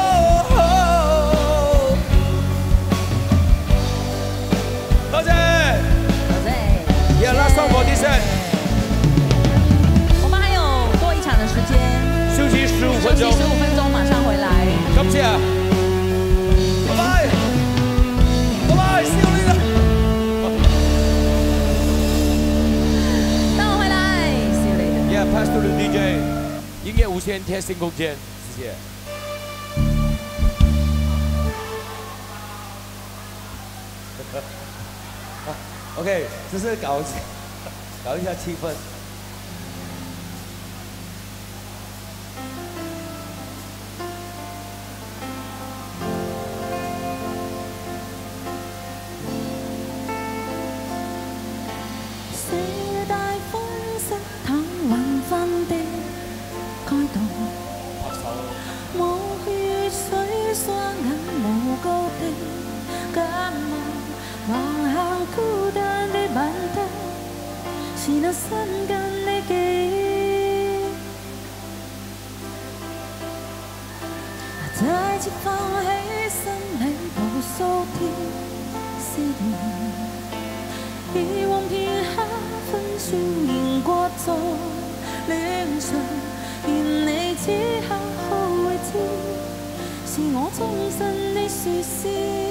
多謝。 DJ 音乐无限贴心空间，谢谢。OK， 这是搞一下气氛。 是那瞬間的記憶，再次放起心裏無數條思念，以往片刻分數仍掛在臉上，願你此刻可會知，是我終身的説詩。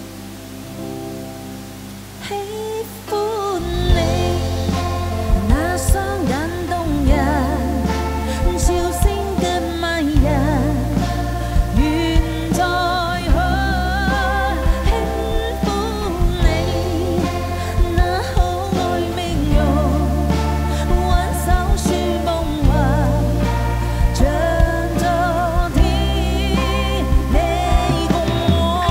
喜歡你。那雙眼動人，笑聲嘅迷人，願再去輕撫你。那可愛面容，挽手說夢話，像昨天你共我。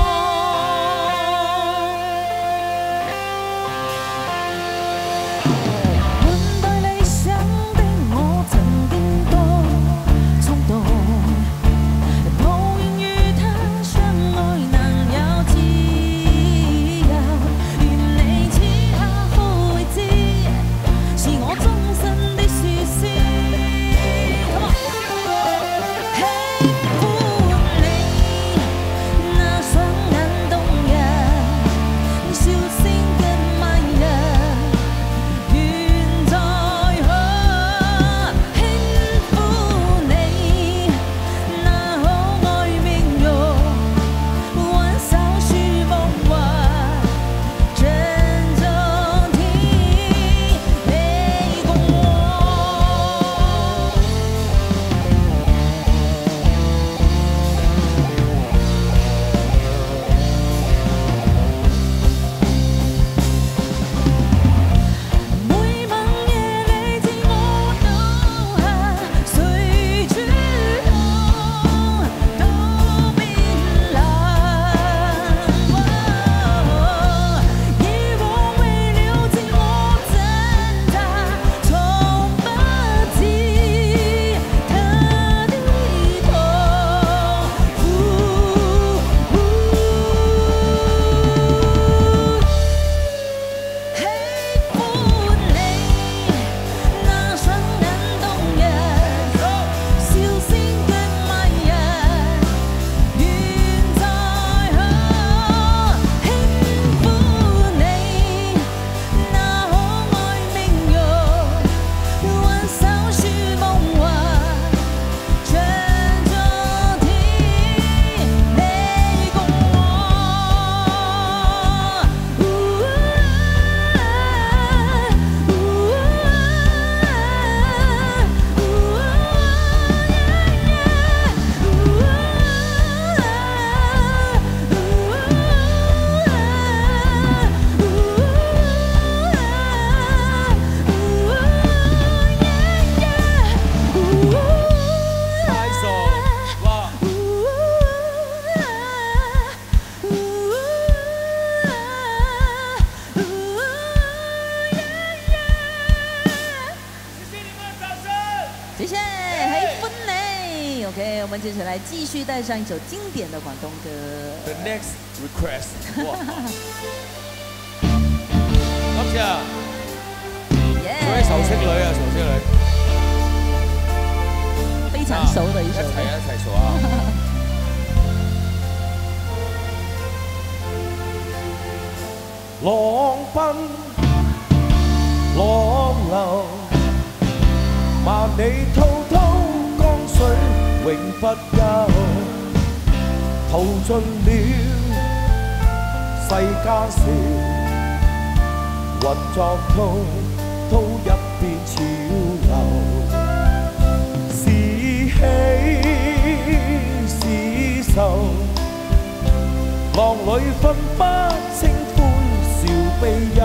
OK， 我们接下来继续带上一首经典的广东歌。 The next request， 哇！感謝，做一首《青女》啊，《小青女》， 非常熟的一首歌。 一齊數啊！浪奔浪流，萬里滔滔江水永不休，淘盡了世間事，混作滔滔一片潮流。 浪里分不清歡笑悲憂，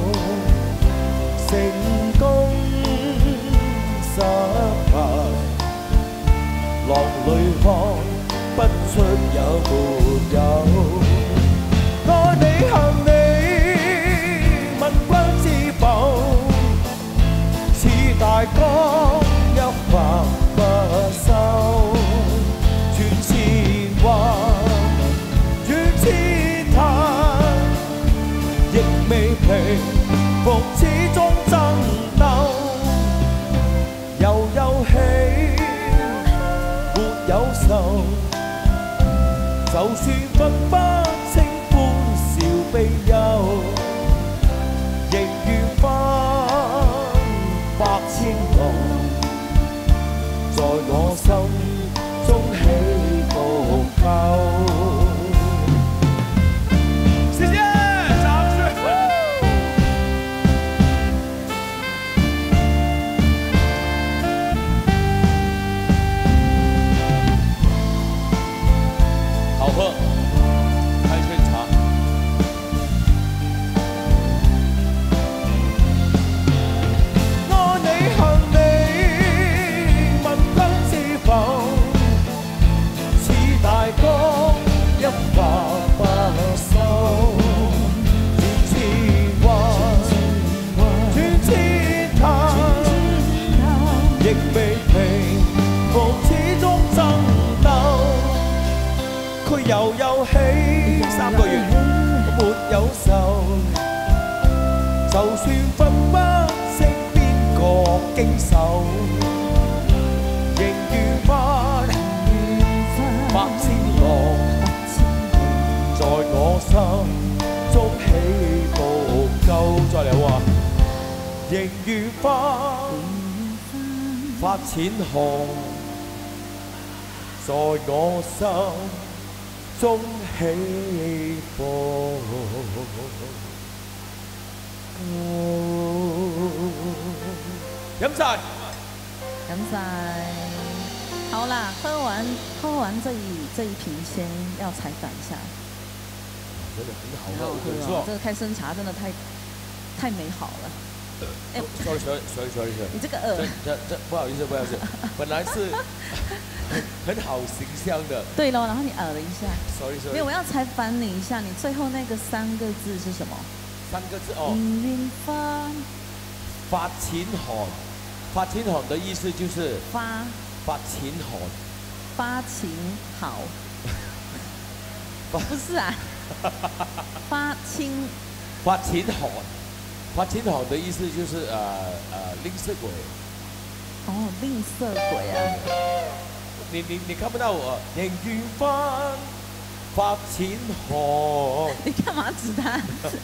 成功失敗，浪里看不出有沒有。愛你恨你，問君知否？似大江一發不收，轉千彎。 亦未平復，始終爭鬥，又喜沒有愁，就算分不清歡笑悲憂，仍如分百千浪，在我心中起伏夠。 开春茶，愛你恨你，問君知否？似大江一發不收，轉千彎，轉千灘，亦未平復，始終爭鬥。 佢又喜3個月，沒有愁，就算分不清邊個經手，仍如發百千浪，在我心中起伏夠。再嚟話，仍如發錢項，在我心。 中起伏飲晒， 飲晒。好啦，喝完這一瓶先要採訪一下。 真的很好喝， 很好喝哦！這個開生茶真的太美好了。哎 ，sorry， 你這個這不好意思，本來是很好形象的。對咯，然後你了一下。 sorry。 沒有，我要採訪你一下，你最後那個3個字是什麼 ？3個字哦。 營運發錢寒，發錢寒的意思就是發錢寒， 發錢好。不是啊，發錢寒。 發錢寒的意思就是吝嗇鬼。 哦，吝嗇鬼啊！ 你看不到我仍如發錢寒。 你幹嘛指他？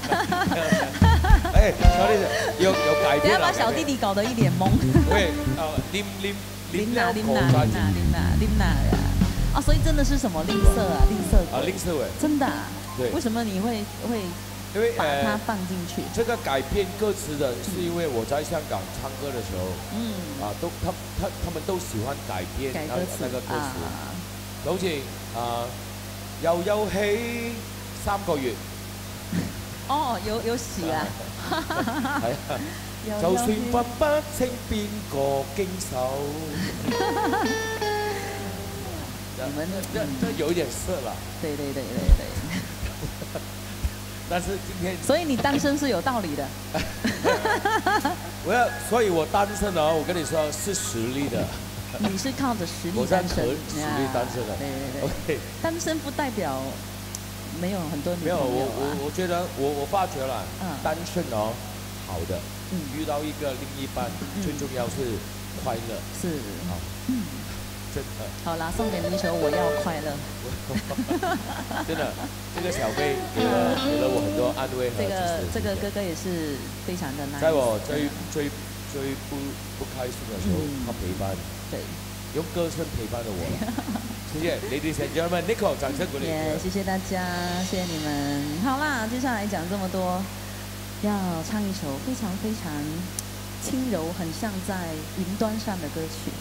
哎，小弟弟有改變了。 等下把小弟弟搞得一臉懵。 對，林娜呀！啊，所以真的是什麼吝嗇啊？吝嗇鬼。啊， 吝嗇鬼。 真的啊？ 對。為什麼你會？因為把它放進去。這個改變歌詞的，是因為我在香港唱歌的時候，他們都喜歡改變那個歌詞，好似又喜3個月。哦，有喜啊。係啊。就算分不清邊個經手。你們這有一點色了。對。但是今天，所以你單身是有道理的。所以我單身啊，我跟你說是實力的。你是靠着實力單身，實力單身的。對。OK。單身不代表沒有很多女朋友啊。我覺得我發覺了，單身哦，好的，遇到一個另一半，最重要是快樂。是。好。好啦，送給你一首《我要快樂》。真的，這個小妹給了我很多安慰和支持。這個哥哥也是非常的 nice。在我最不開心的時候，他陪伴。對。用歌聲陪伴了我。謝謝 ，Ladies and Gentlemen，Nicole，掌聲鼓勵。謝謝大家，謝謝你們。好啦，接下來講這麼多，要唱一首非常非常輕柔，很像在雲端上的歌曲。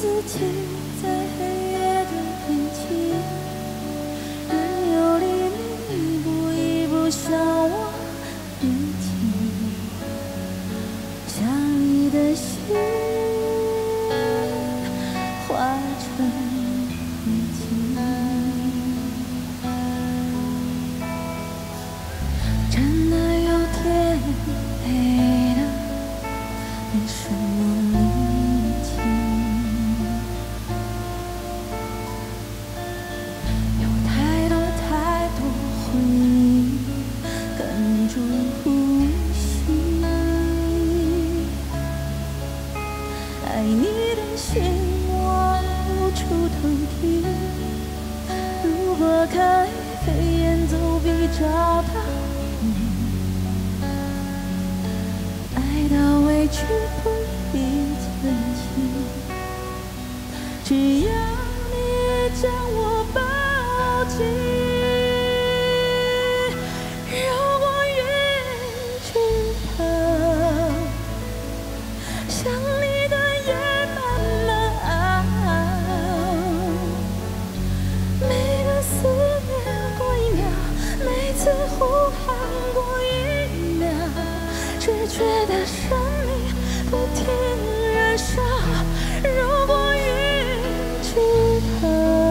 自己在黑夜的边际，任由黎明一步一步向我逼近，将你的心化成灰烬。真的有天黑了，没什么力气，有太多太多回忆哽住呼吸，爱你的心我无处投递，如果可以飞檐走壁找到爱到委屈不必曾经，只要你将我抱紧。如果云知道想你的夜慢慢熬，每个思念过一秒，每次呼喊过一秒，只觉得生命不停燃烧。如果云知道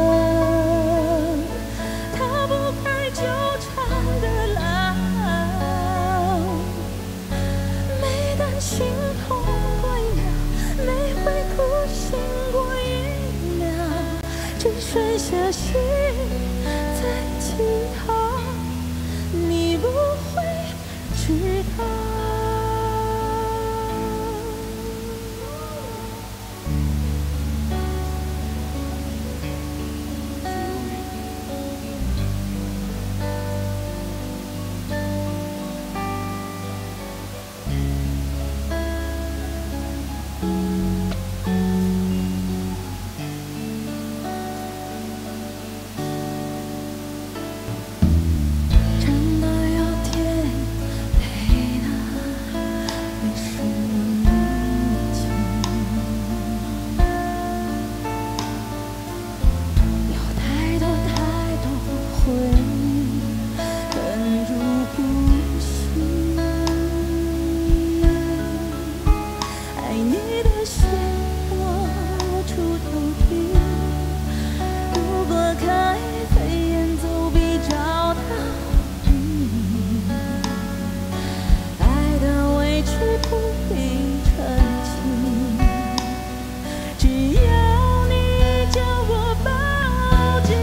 它不该纠缠的牢，每当心痛过一秒，每回哭醒过一秒，只剩下心在乞讨，你不会知道。真的有天黑了，没什么力气，有太多太多回忆哽住呼吸，爱你的心我无处投递，如果可以飞檐走壁找到你，爱的委屈不必澄清，只要你将我抱紧。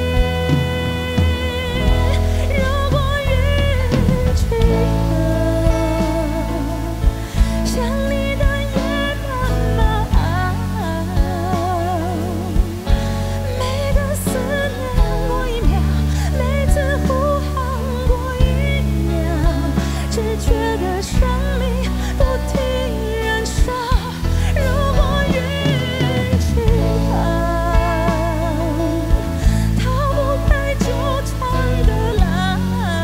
如果云知道想你的夜慢慢熬，每个思念过一秒，每次呼喊过一秒，只觉得生命不停燃烧。如果云知道它不该纠缠的牢，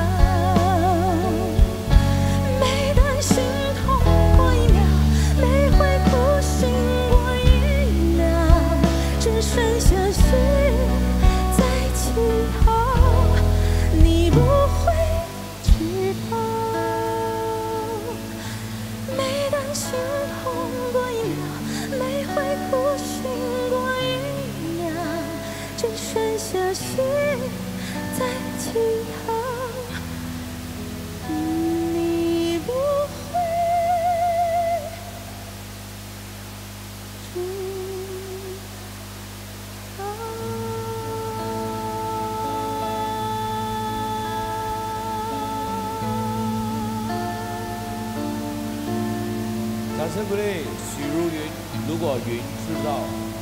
每当心痛过一秒，每回哭醒过一秒，只剩下心在乞讨，你不会知道。每当心痛过一秒，每回哭醒过一秒，只剩下心在乞讨，你不会知道。 掌声鼓励许茹芸。如果云知道，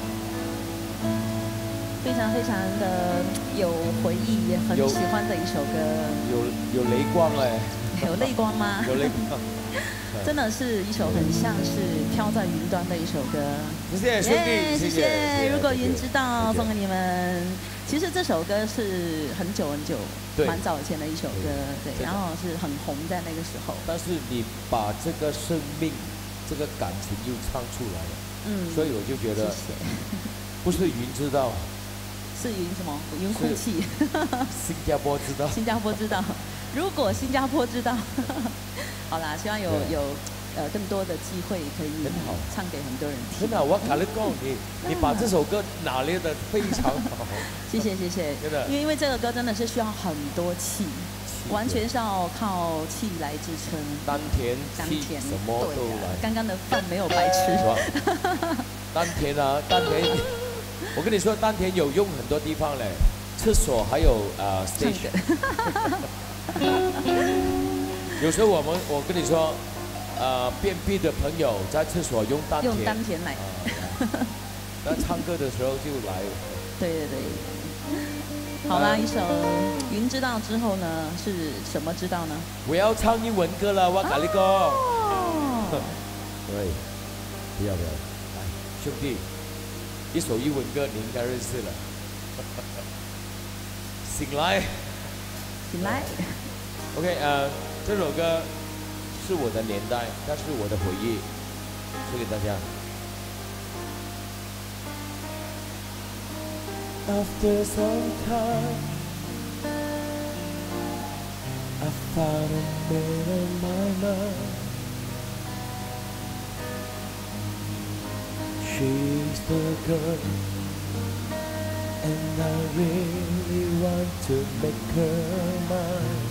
非常非常的有回忆，也很喜欢的一首歌。 有雷光哎， 有泪光吗？ 有雷光。 真的是一首很像是飘在云端的一首歌。 谢谢兄弟， 谢谢。如果云知道，送给你们。其实这首歌是很久很久，蛮早以前的一首歌，对，然后是很红在那个时候。 但是你把这个生命、这个感情又唱出来了， 所以我就觉得谢谢。 不是云知道， 是云什么？云哭泣。 新加坡知道。 新加坡知道，如果新加坡知道，好啦，希望有更多的机会可以唱给很多人听。 真的，我卡利贡，你把这首歌拿捏的非常好。 谢谢谢谢， 真的， 因为这个歌真的是需要很多气，完全是要靠气来支撑。 丹田气什么都来。 刚刚的饭没有白吃。 丹田啊，丹田，我跟你说，丹田有用很多地方嘞，厕所还有station。有时候我跟你说。便秘的朋友在厕所用丹田来， 那唱歌的时候就来。 对对对。好啦，一首《云知道》之后呢，是什么知道呢？ 我要唱英文歌了，我跟你讲。对，不要，来，兄弟，一首英文歌你应该认识了。醒来。 醒来。 OK， 这首歌。是我的年代，但是我的回忆，送给大家。After some time, I found a man in my mind. She's the girl, and I really want to make her mine.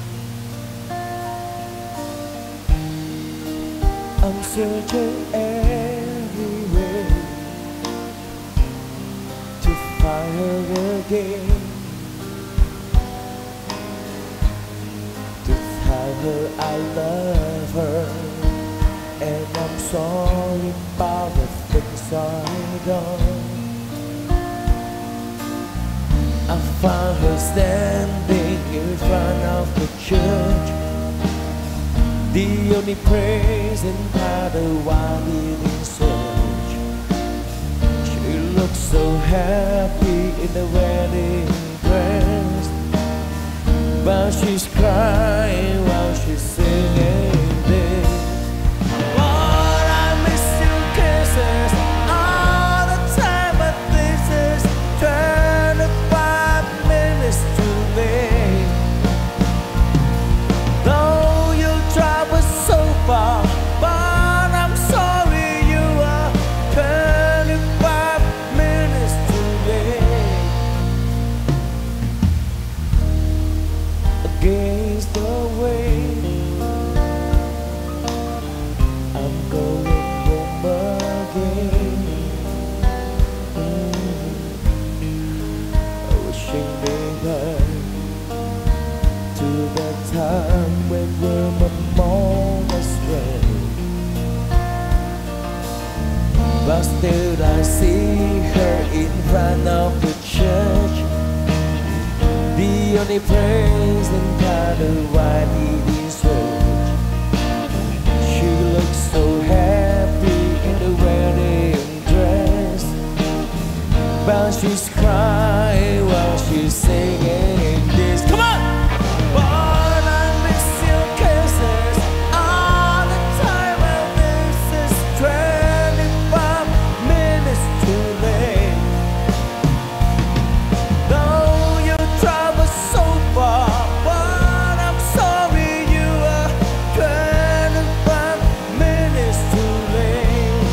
I'm searching everywhere to find her again, to tell her I love her, and I'm sorry about the things I've done. I found her standing in front of the church, the only praise in pattern while in search. She looks so happy in the wedding dress, but she's crying while she's singing this. Lord, I miss your kisses all the time, but this is 25 minutes too late. Though you travel so far, but I'm sorry you are 25 minutes too late. Against the wind, I'm going home again. Wishing me back to that time when we're among us friends. But still I see her in front of the church, the only praise and pattern while in search. She looks so happy in the wedding dress, but she's crying while she's singing this. Come on! But I miss your kisses all the time, and this is 25 minutes too late. Though you travel so far, but I'm sorry you are 25 minutes too late.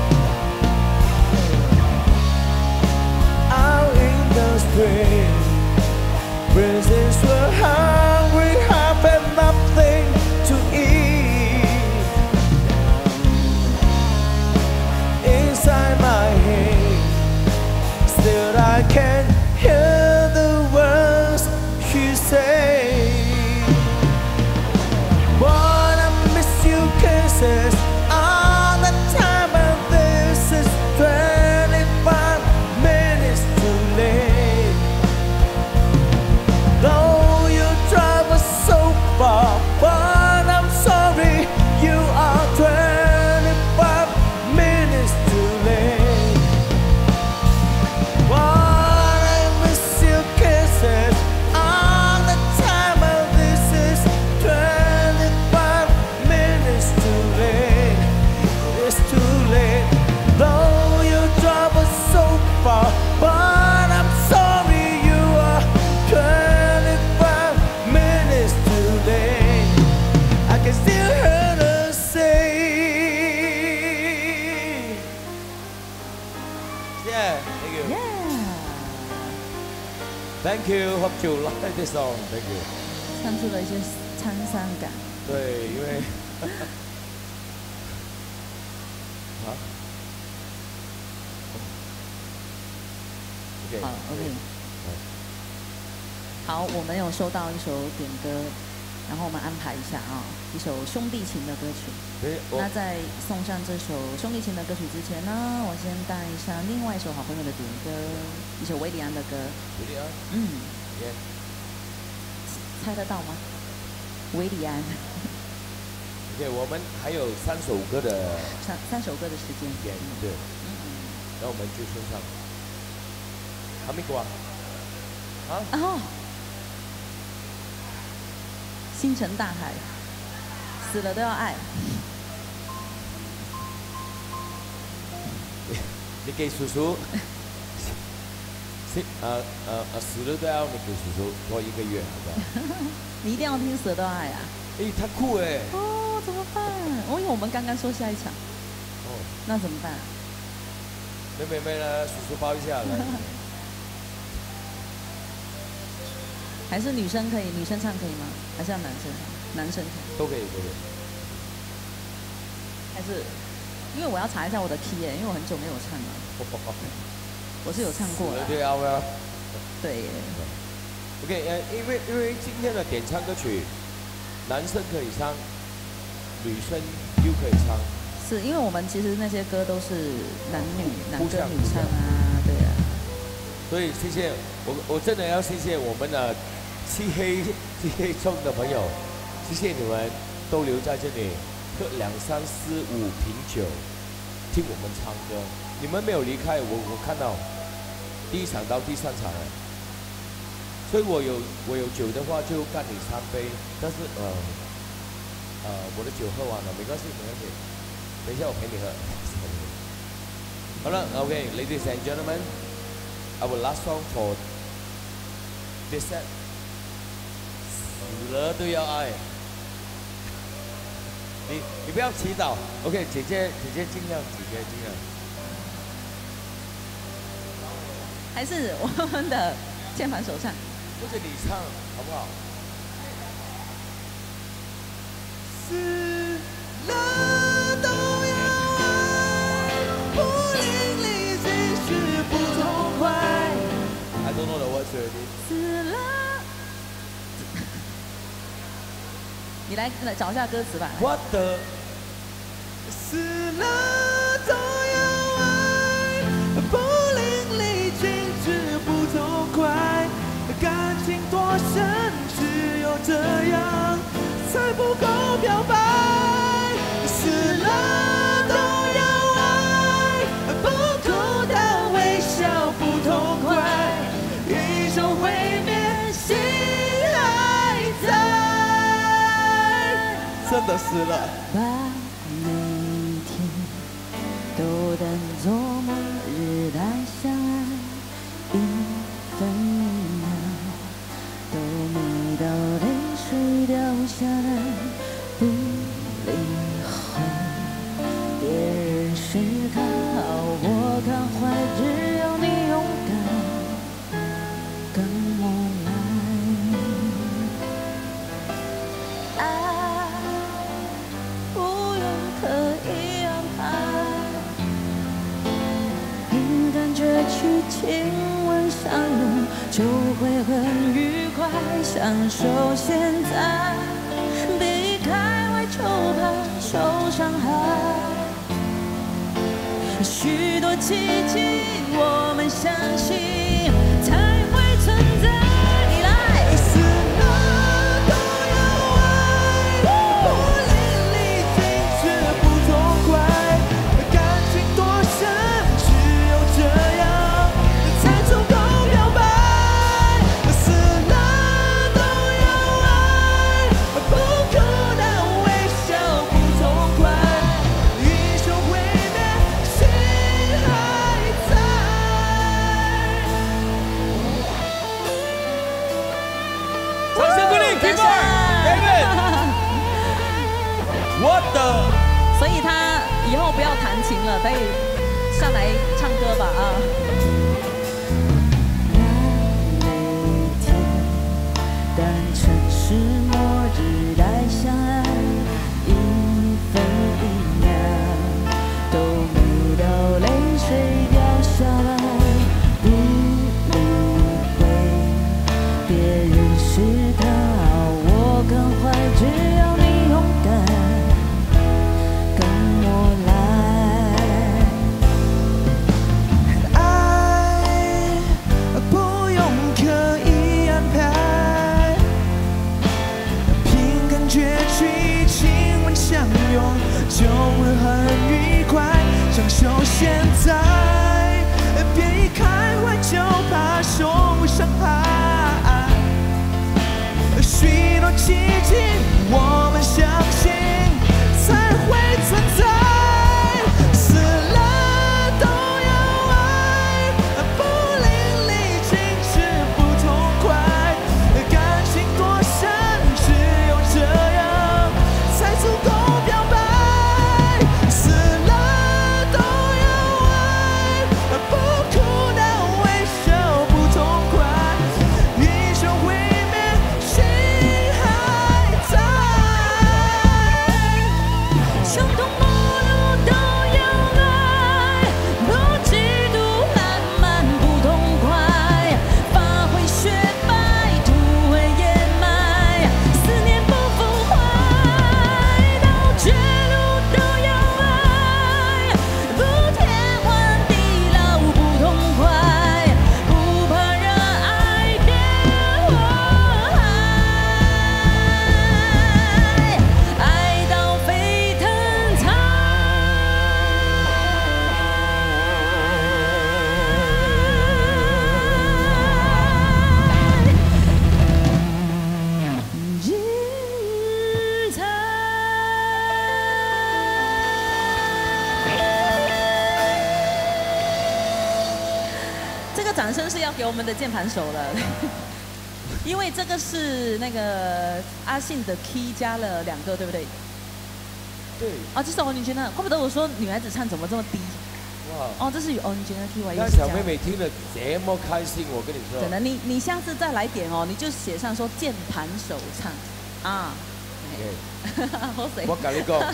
Out in the street, princess were hungry, having nothing to eat. Inside my head, still I can hear the words she say. But I miss you kisses all the time, and this is 25 minutes too late. Though you travel so far, but I'm sorry you are 25 minutes too late. But I miss your kisses all the time, and this is 25 minutes too late. Thank you, hope you like this song. Thank you. 唱出了一些沧桑感。 对，因为好 ，OK， 好 ，OK。好，我们有收到一首点歌，然后我们安排一下啊，一首兄弟情的歌曲。那在送上这首兄弟情的歌曲之前呢，我先带上另外一首好朋友的点歌，一首韦礼安的歌。 韦礼安。 猜得到吗？韦礼安。 OK， 我们还有3首歌的三首歌的时间。 对。那我们就送上。哈密瓜。啊。哦。 星辰大海，死了都要爱。 你给叔叔，死了都要你给叔叔多1个月，好不好？ 你一定要听死了都要爱啊！ 他酷哎！ 哦，怎么办？因为我们刚刚说下一场。哦。那怎么办？ 没了，叔叔包一下来。 还是女生可以，女生唱可以吗？还是要男生？男生唱都可以。 还是因为我要查一下我的 key 因为我很久没有唱了。我是有唱过的。 对啊。 对。 OK， 因为今天的点唱歌曲，男生可以唱，女生又可以唱。 是因为我们其实那些歌都是男歌女唱啊，对啊。 所以谢谢我真的要谢谢我们的漆黑中的朋友，谢谢你们都留在这里喝2、3、4、5瓶酒，听我们唱歌。你们没有离开我看到第1场到第3场了，所以我有酒的话就干你3杯，但是我的酒喝完了，没关系，等一下我陪你喝。好了 ，OK， ladies and gentlemen。Our last song for this set， 死了都要爱。你不要祈祷 ，OK， 姐姐尽量。 还是我们的键盘手唱， 或者你唱好不好？死了都要爱，不淋漓尽是不痛快。I don't know the words already。 死了，你来找一下歌词吧。 我的死了都要爱，不淋漓尽致不痛快。感情多深，只有这样才不够表白。死了都要爱，不哭到微笑不痛快。一种毁灭，心还在。真的死了。 把每一天都当作末日来相爱，一分一秒都美到泪水掉下来，不理会别人是看好我看坏，只要你勇敢跟我来。爱不用刻意安排，凭感觉去亲吻相拥，就会很愉快，享受现在，避开会就怕受伤害。许多奇迹，我们相信才会存在。你来，死了都要爱，不淋漓尽致不痛快。感情多深，只有这样才足够表白。死了都要爱，不哭到微笑不痛快。一生毁灭，心还在。掌声鼓励 ，David。我的。 所以他以后不要弹琴了，可以上来唱歌吧啊！ 把每受现在，别一开怀就怕受伤害。许多奇迹，我们相信才会存在。死了都要爱，不淋漓尽致不痛快。感情多深，只有这样才足够表白。死了都要爱，不哭闹微笑不痛快。一生会面，心还在。相同陌路都要爱，不嫉妒浪漫不痛快。发会雪白，土会掩埋，思念不腐坏。到绝路都要爱，不天荒地老不痛快。不怕热爱变祸害，爱到沸腾才。精彩。这个掌声是要给我们的键盘手了，因为这个是那个阿信的 key 加了2个，对不对？ 对， 啊，这是欧尼娟的，怪不得我说女孩子唱怎么这么低。 哇！ 哦，这是欧尼娟的 key， 我也让是这样。 小妹妹听了这么开心，我跟你说， 真的，你下次再来点哦，你就写上说键盘手唱啊。好谁？ 我跟你讲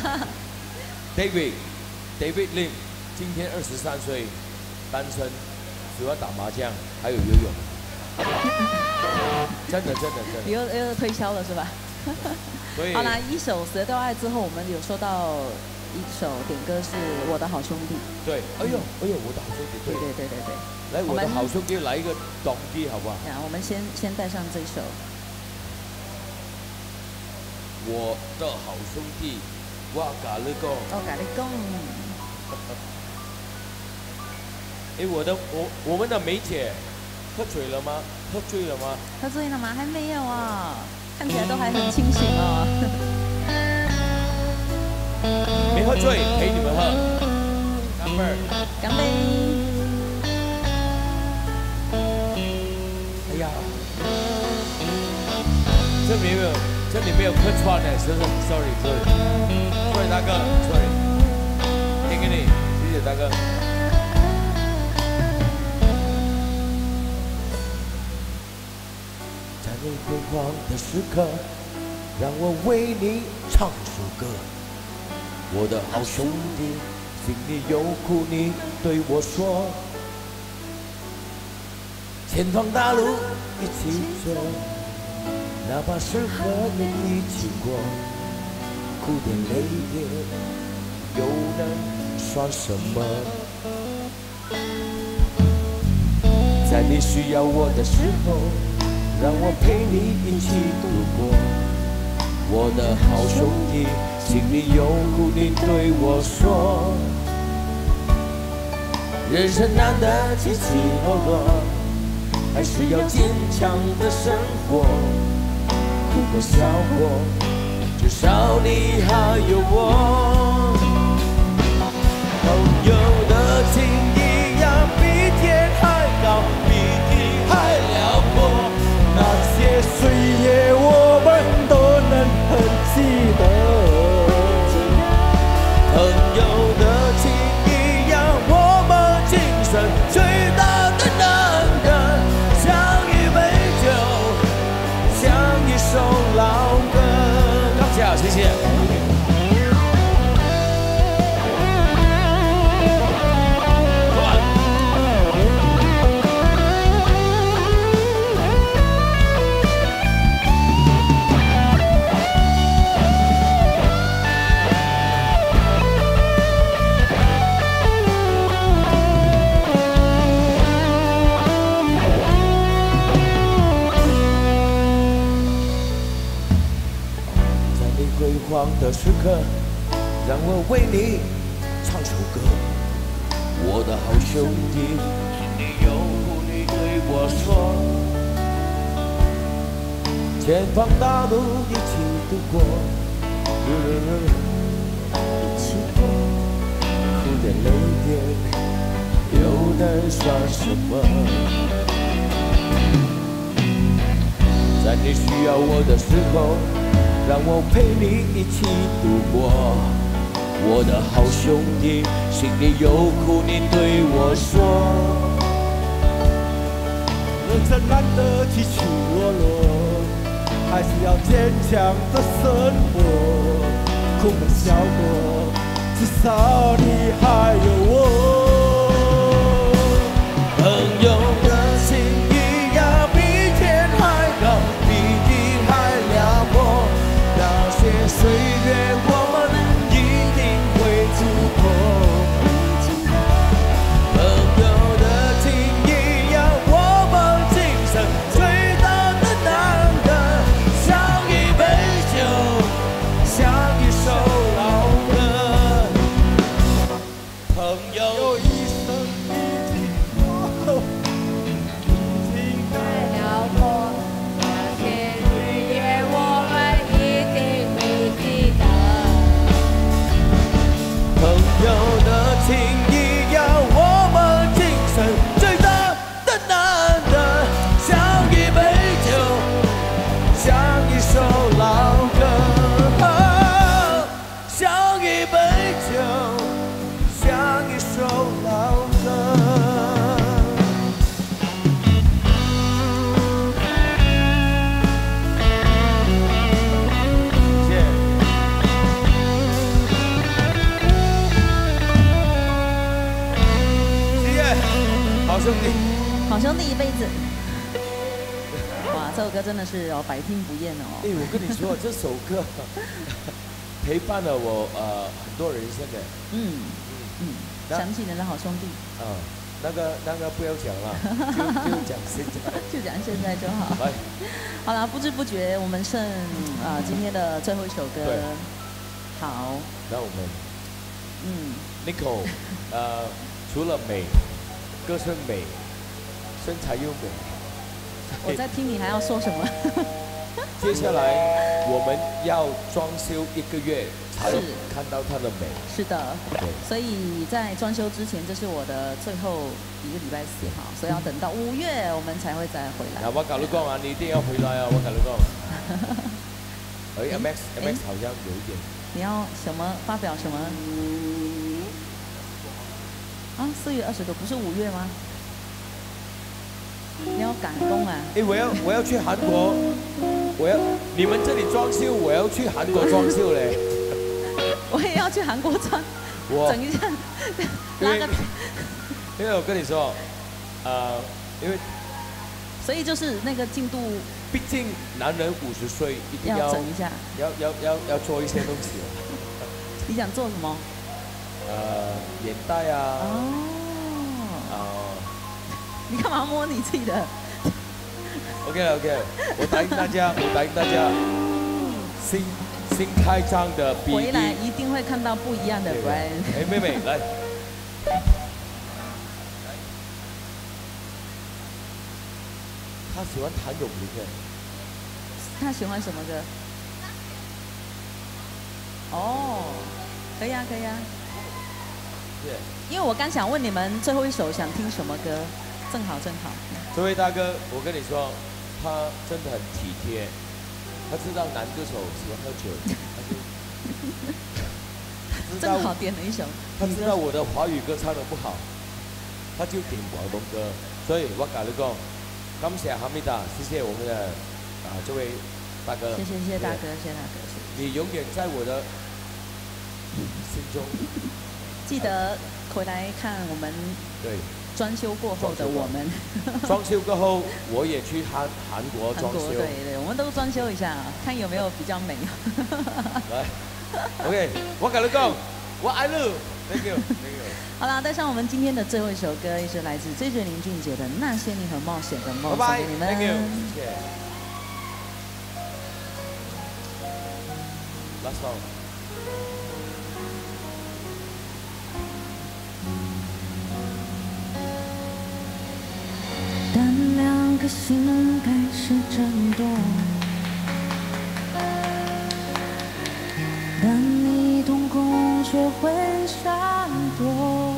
，David Lim 今天23岁，单身，喜欢打麻将，还有游泳。真的。 你又推销了是吧？ 所以好啦，一首《死了都要爱》之后，我们有收到一首点歌是我的好兄弟。 对，哎呦，我的好兄弟，对，来，我的好兄弟来一个懂的好不好？ 我们先带上这首。 我的好兄弟，我跟你讲。 我跟你讲。 我们的梅姐喝醉了吗？喝醉了吗？ 喝醉了吗？还没有啊，看起来都还很清醒哦。 没喝醉，陪你们喝，干杯！ 干杯！ 哎呀，这里没有客串的，是不是 ？Sorry， 大哥 ，Sorry， 听给你，谢谢大哥。 在你辉煌的时刻，让我为你唱首歌。我的好兄弟，心里有苦你对我说，前方大路一起走，哪怕是和你一起过，哭点泪点又能算什么？在你需要我的时候，让我陪你一起度过。我的好兄弟，心里有苦你对我说，人生难得起起落落，还是要坚强的生活，哭过笑过，至少你还有我。朋友的情谊呀，比天还高，比地还辽阔，那些岁月我们都能很记得。朋友的情谊呀，我们今生最大的难得，像一杯酒，像一首老歌。 感谢，谢谢。 辉煌的时刻，让我为你唱首歌。 我的好兄弟，心里有苦你对我说，前方大路一起度过，一起过，哭点泪点，又能算什么？在你需要我的时候，让我陪你一起度过。我的好兄弟，心里有苦你对我说。 人生难得起起落落，还是要坚强的生活。哭过笑过，至少你还有我。 朋友的情谊呀，比天还高，比地还辽阔。那些岁月，我们一定会突破。朋友的情谊呀，我们今生最大的难得，像一杯酒，像一首老歌。朋友。 有一生已经过后，已经太辽阔，那些日夜我们一定会记得。 朋友的情谊呀，我们今生最大的难得，像一杯酒，像一首老歌，像一杯酒，像一首老歌。谢谢。谢谢，好兄弟。 好兄弟一辈子。哇，这首歌真的是哦，百听不厌哦。 哎，我跟你说，这首歌陪伴了我很多人生的。那想起你的好兄弟， 那个不要讲了，就讲现在。 就讲现在就好。 来， 好了，不知不觉我们剩今天的最后一首歌对。 好， 那我们Nicole，除了美，歌声美，身材又美。 我在听你还要说什么？ 接下来我们要装修1个月才是看到它的美。 是的， 对， 所以在装修之前，这是我的最后一个礼拜4号，所以要等到5月我们才会再回来。 那我跟你讲啊，你一定要回来啊！我跟你讲。Max 好像有一点。 你要什么发表什么？啊，4月20多，不是5月吗？你要赶工啊！ 哎，我要去韩国，你们这里装修，我要去韩国装修嘞。 我也要去韩国整一下，拉个。 因为我跟你说，因为所以就是那个进度， 毕竟男人50岁一定要整一下， 要做一些东西。 你想做什么？ 眼袋啊。 你干嘛摸你自己的 ？OK 了，我答应大家，新开张的 BD， 回来一定会看到不一样的 Brian。 哎，妹妹来。他喜欢谭咏麟的。 他喜欢什么歌？哦，可以啊。因为我刚想问你们最后一首想听什么歌，正好。 这位大哥，我跟你说，他真的很体贴，他知道男歌手喜欢喝酒， 正好点了一首。 他知道我的华语歌唱得不好，他就点广东歌，所以我跟你讲，感谢哈密达，谢谢我们的这位大哥。 谢谢大哥， 你永远在我的心中。 记得回来看我们装修过后的我们。 装修过后，我也去韩国装修。 对，我们都装修一下，看有没有比较美。 来 ，OK， 我跟你讲，我爱你 ，Thank you。 好啦，带上我们今天的最后一首歌，也是来自追着林俊杰的《那些年和冒险的梦》，送给你们。 Thank you， 谢谢。Last song。 心开始震动。当你瞳孔学会闪躲，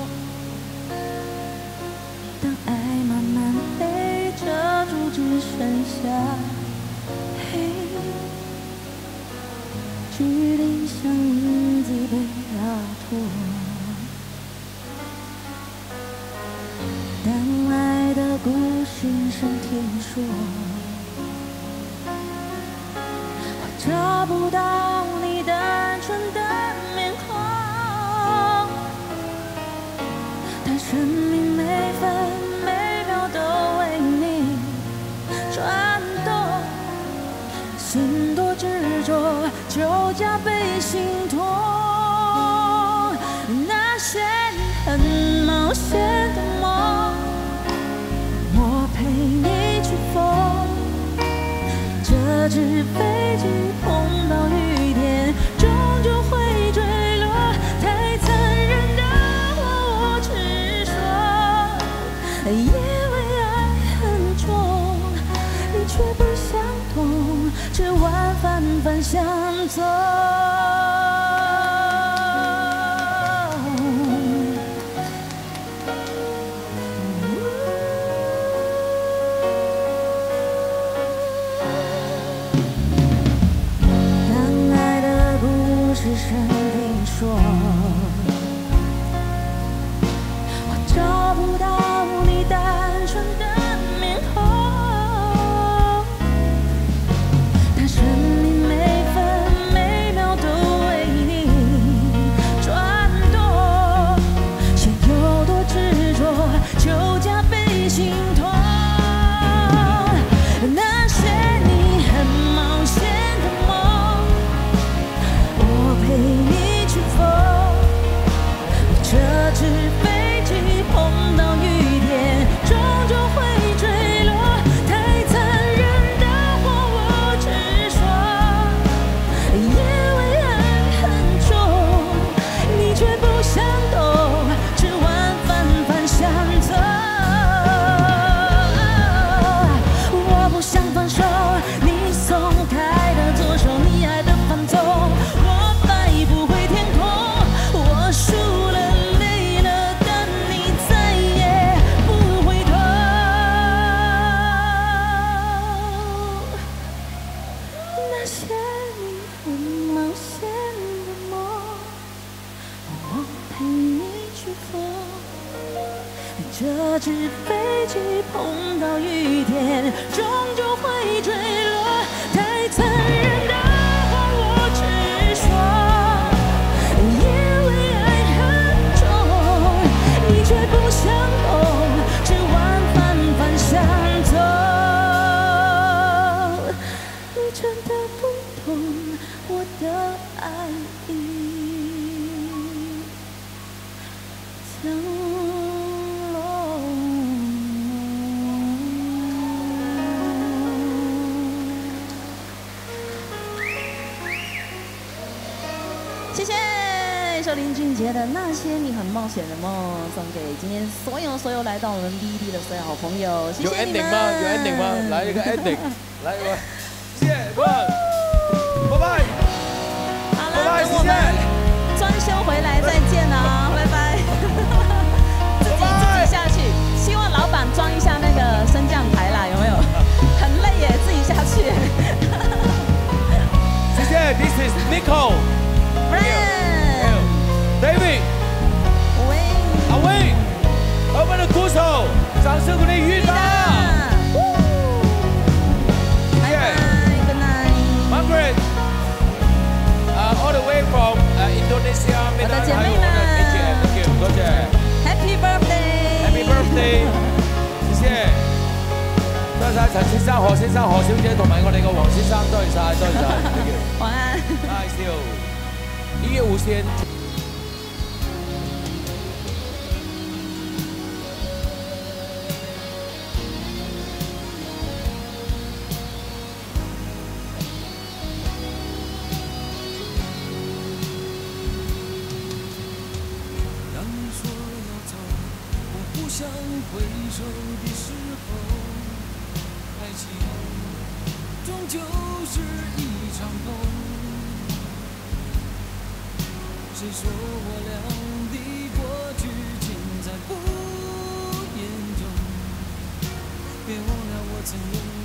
当爱慢慢被遮住，只剩下黑，距离像影子被拉脱。当爱的故事声听说，我找不到你单纯的面孔，但生命每分每秒都为你转动，心多执着就加倍心痛。那些很冒险的梦，我陪你去疯。这只飞机碰到雨点，终究会坠落。太残忍的我直说，因为爱很重，你却不想懂，只往反方向走。声听说，我找不到你单纯的面孔，但生命每分每秒都为你转动，心有多执着就加倍心痛。那些你很冒险的梦，我陪你去疯。这只飞机碰到雨点，终究会坠落。太残忍的话我直说，因为爱很重，你却不想懂，只往反向走。我不想放手，你松开的左手，你爱的放纵。不会天空，我输了累了，但你再也不回头。那些你很冒险的梦，我陪你去疯。这只飞机碰到雨点，终究会坠落。太残忍的话我直说，却不想懂，只往反向走。你真的不懂我的爱已降落。谢谢。林俊杰的《那些你很冒险的梦》送给今天所有来到我们 BED 的所有好朋友，谢谢你们。 有 ending 吗？有 ending 吗？来一个 ending， 来一个，谢谢，拜拜。 好了，等我们装修回来再见啊，拜拜。自己下去，希望老板装一下那个升降台啦，有没有？很累耶，自己下去。 谢谢 ，This is Nico。David， 阿威，我们的鼓手，掌声鼓励于达。 拜拜 ，Good night。 Margaret， all the way from Indonesia， 我的姐妹们， 多谢 ，Happy birthday，Happy birthday， 謝謝。多謝陳先生、何先生、何小姐同埋我哋嘅黃先生，多謝晒，多謝晒。 晚安。 大笑，音樂無限。 想回首的时候， 就是一场空。谁说我俩的过去尽在不言中？别忘了我曾拥有。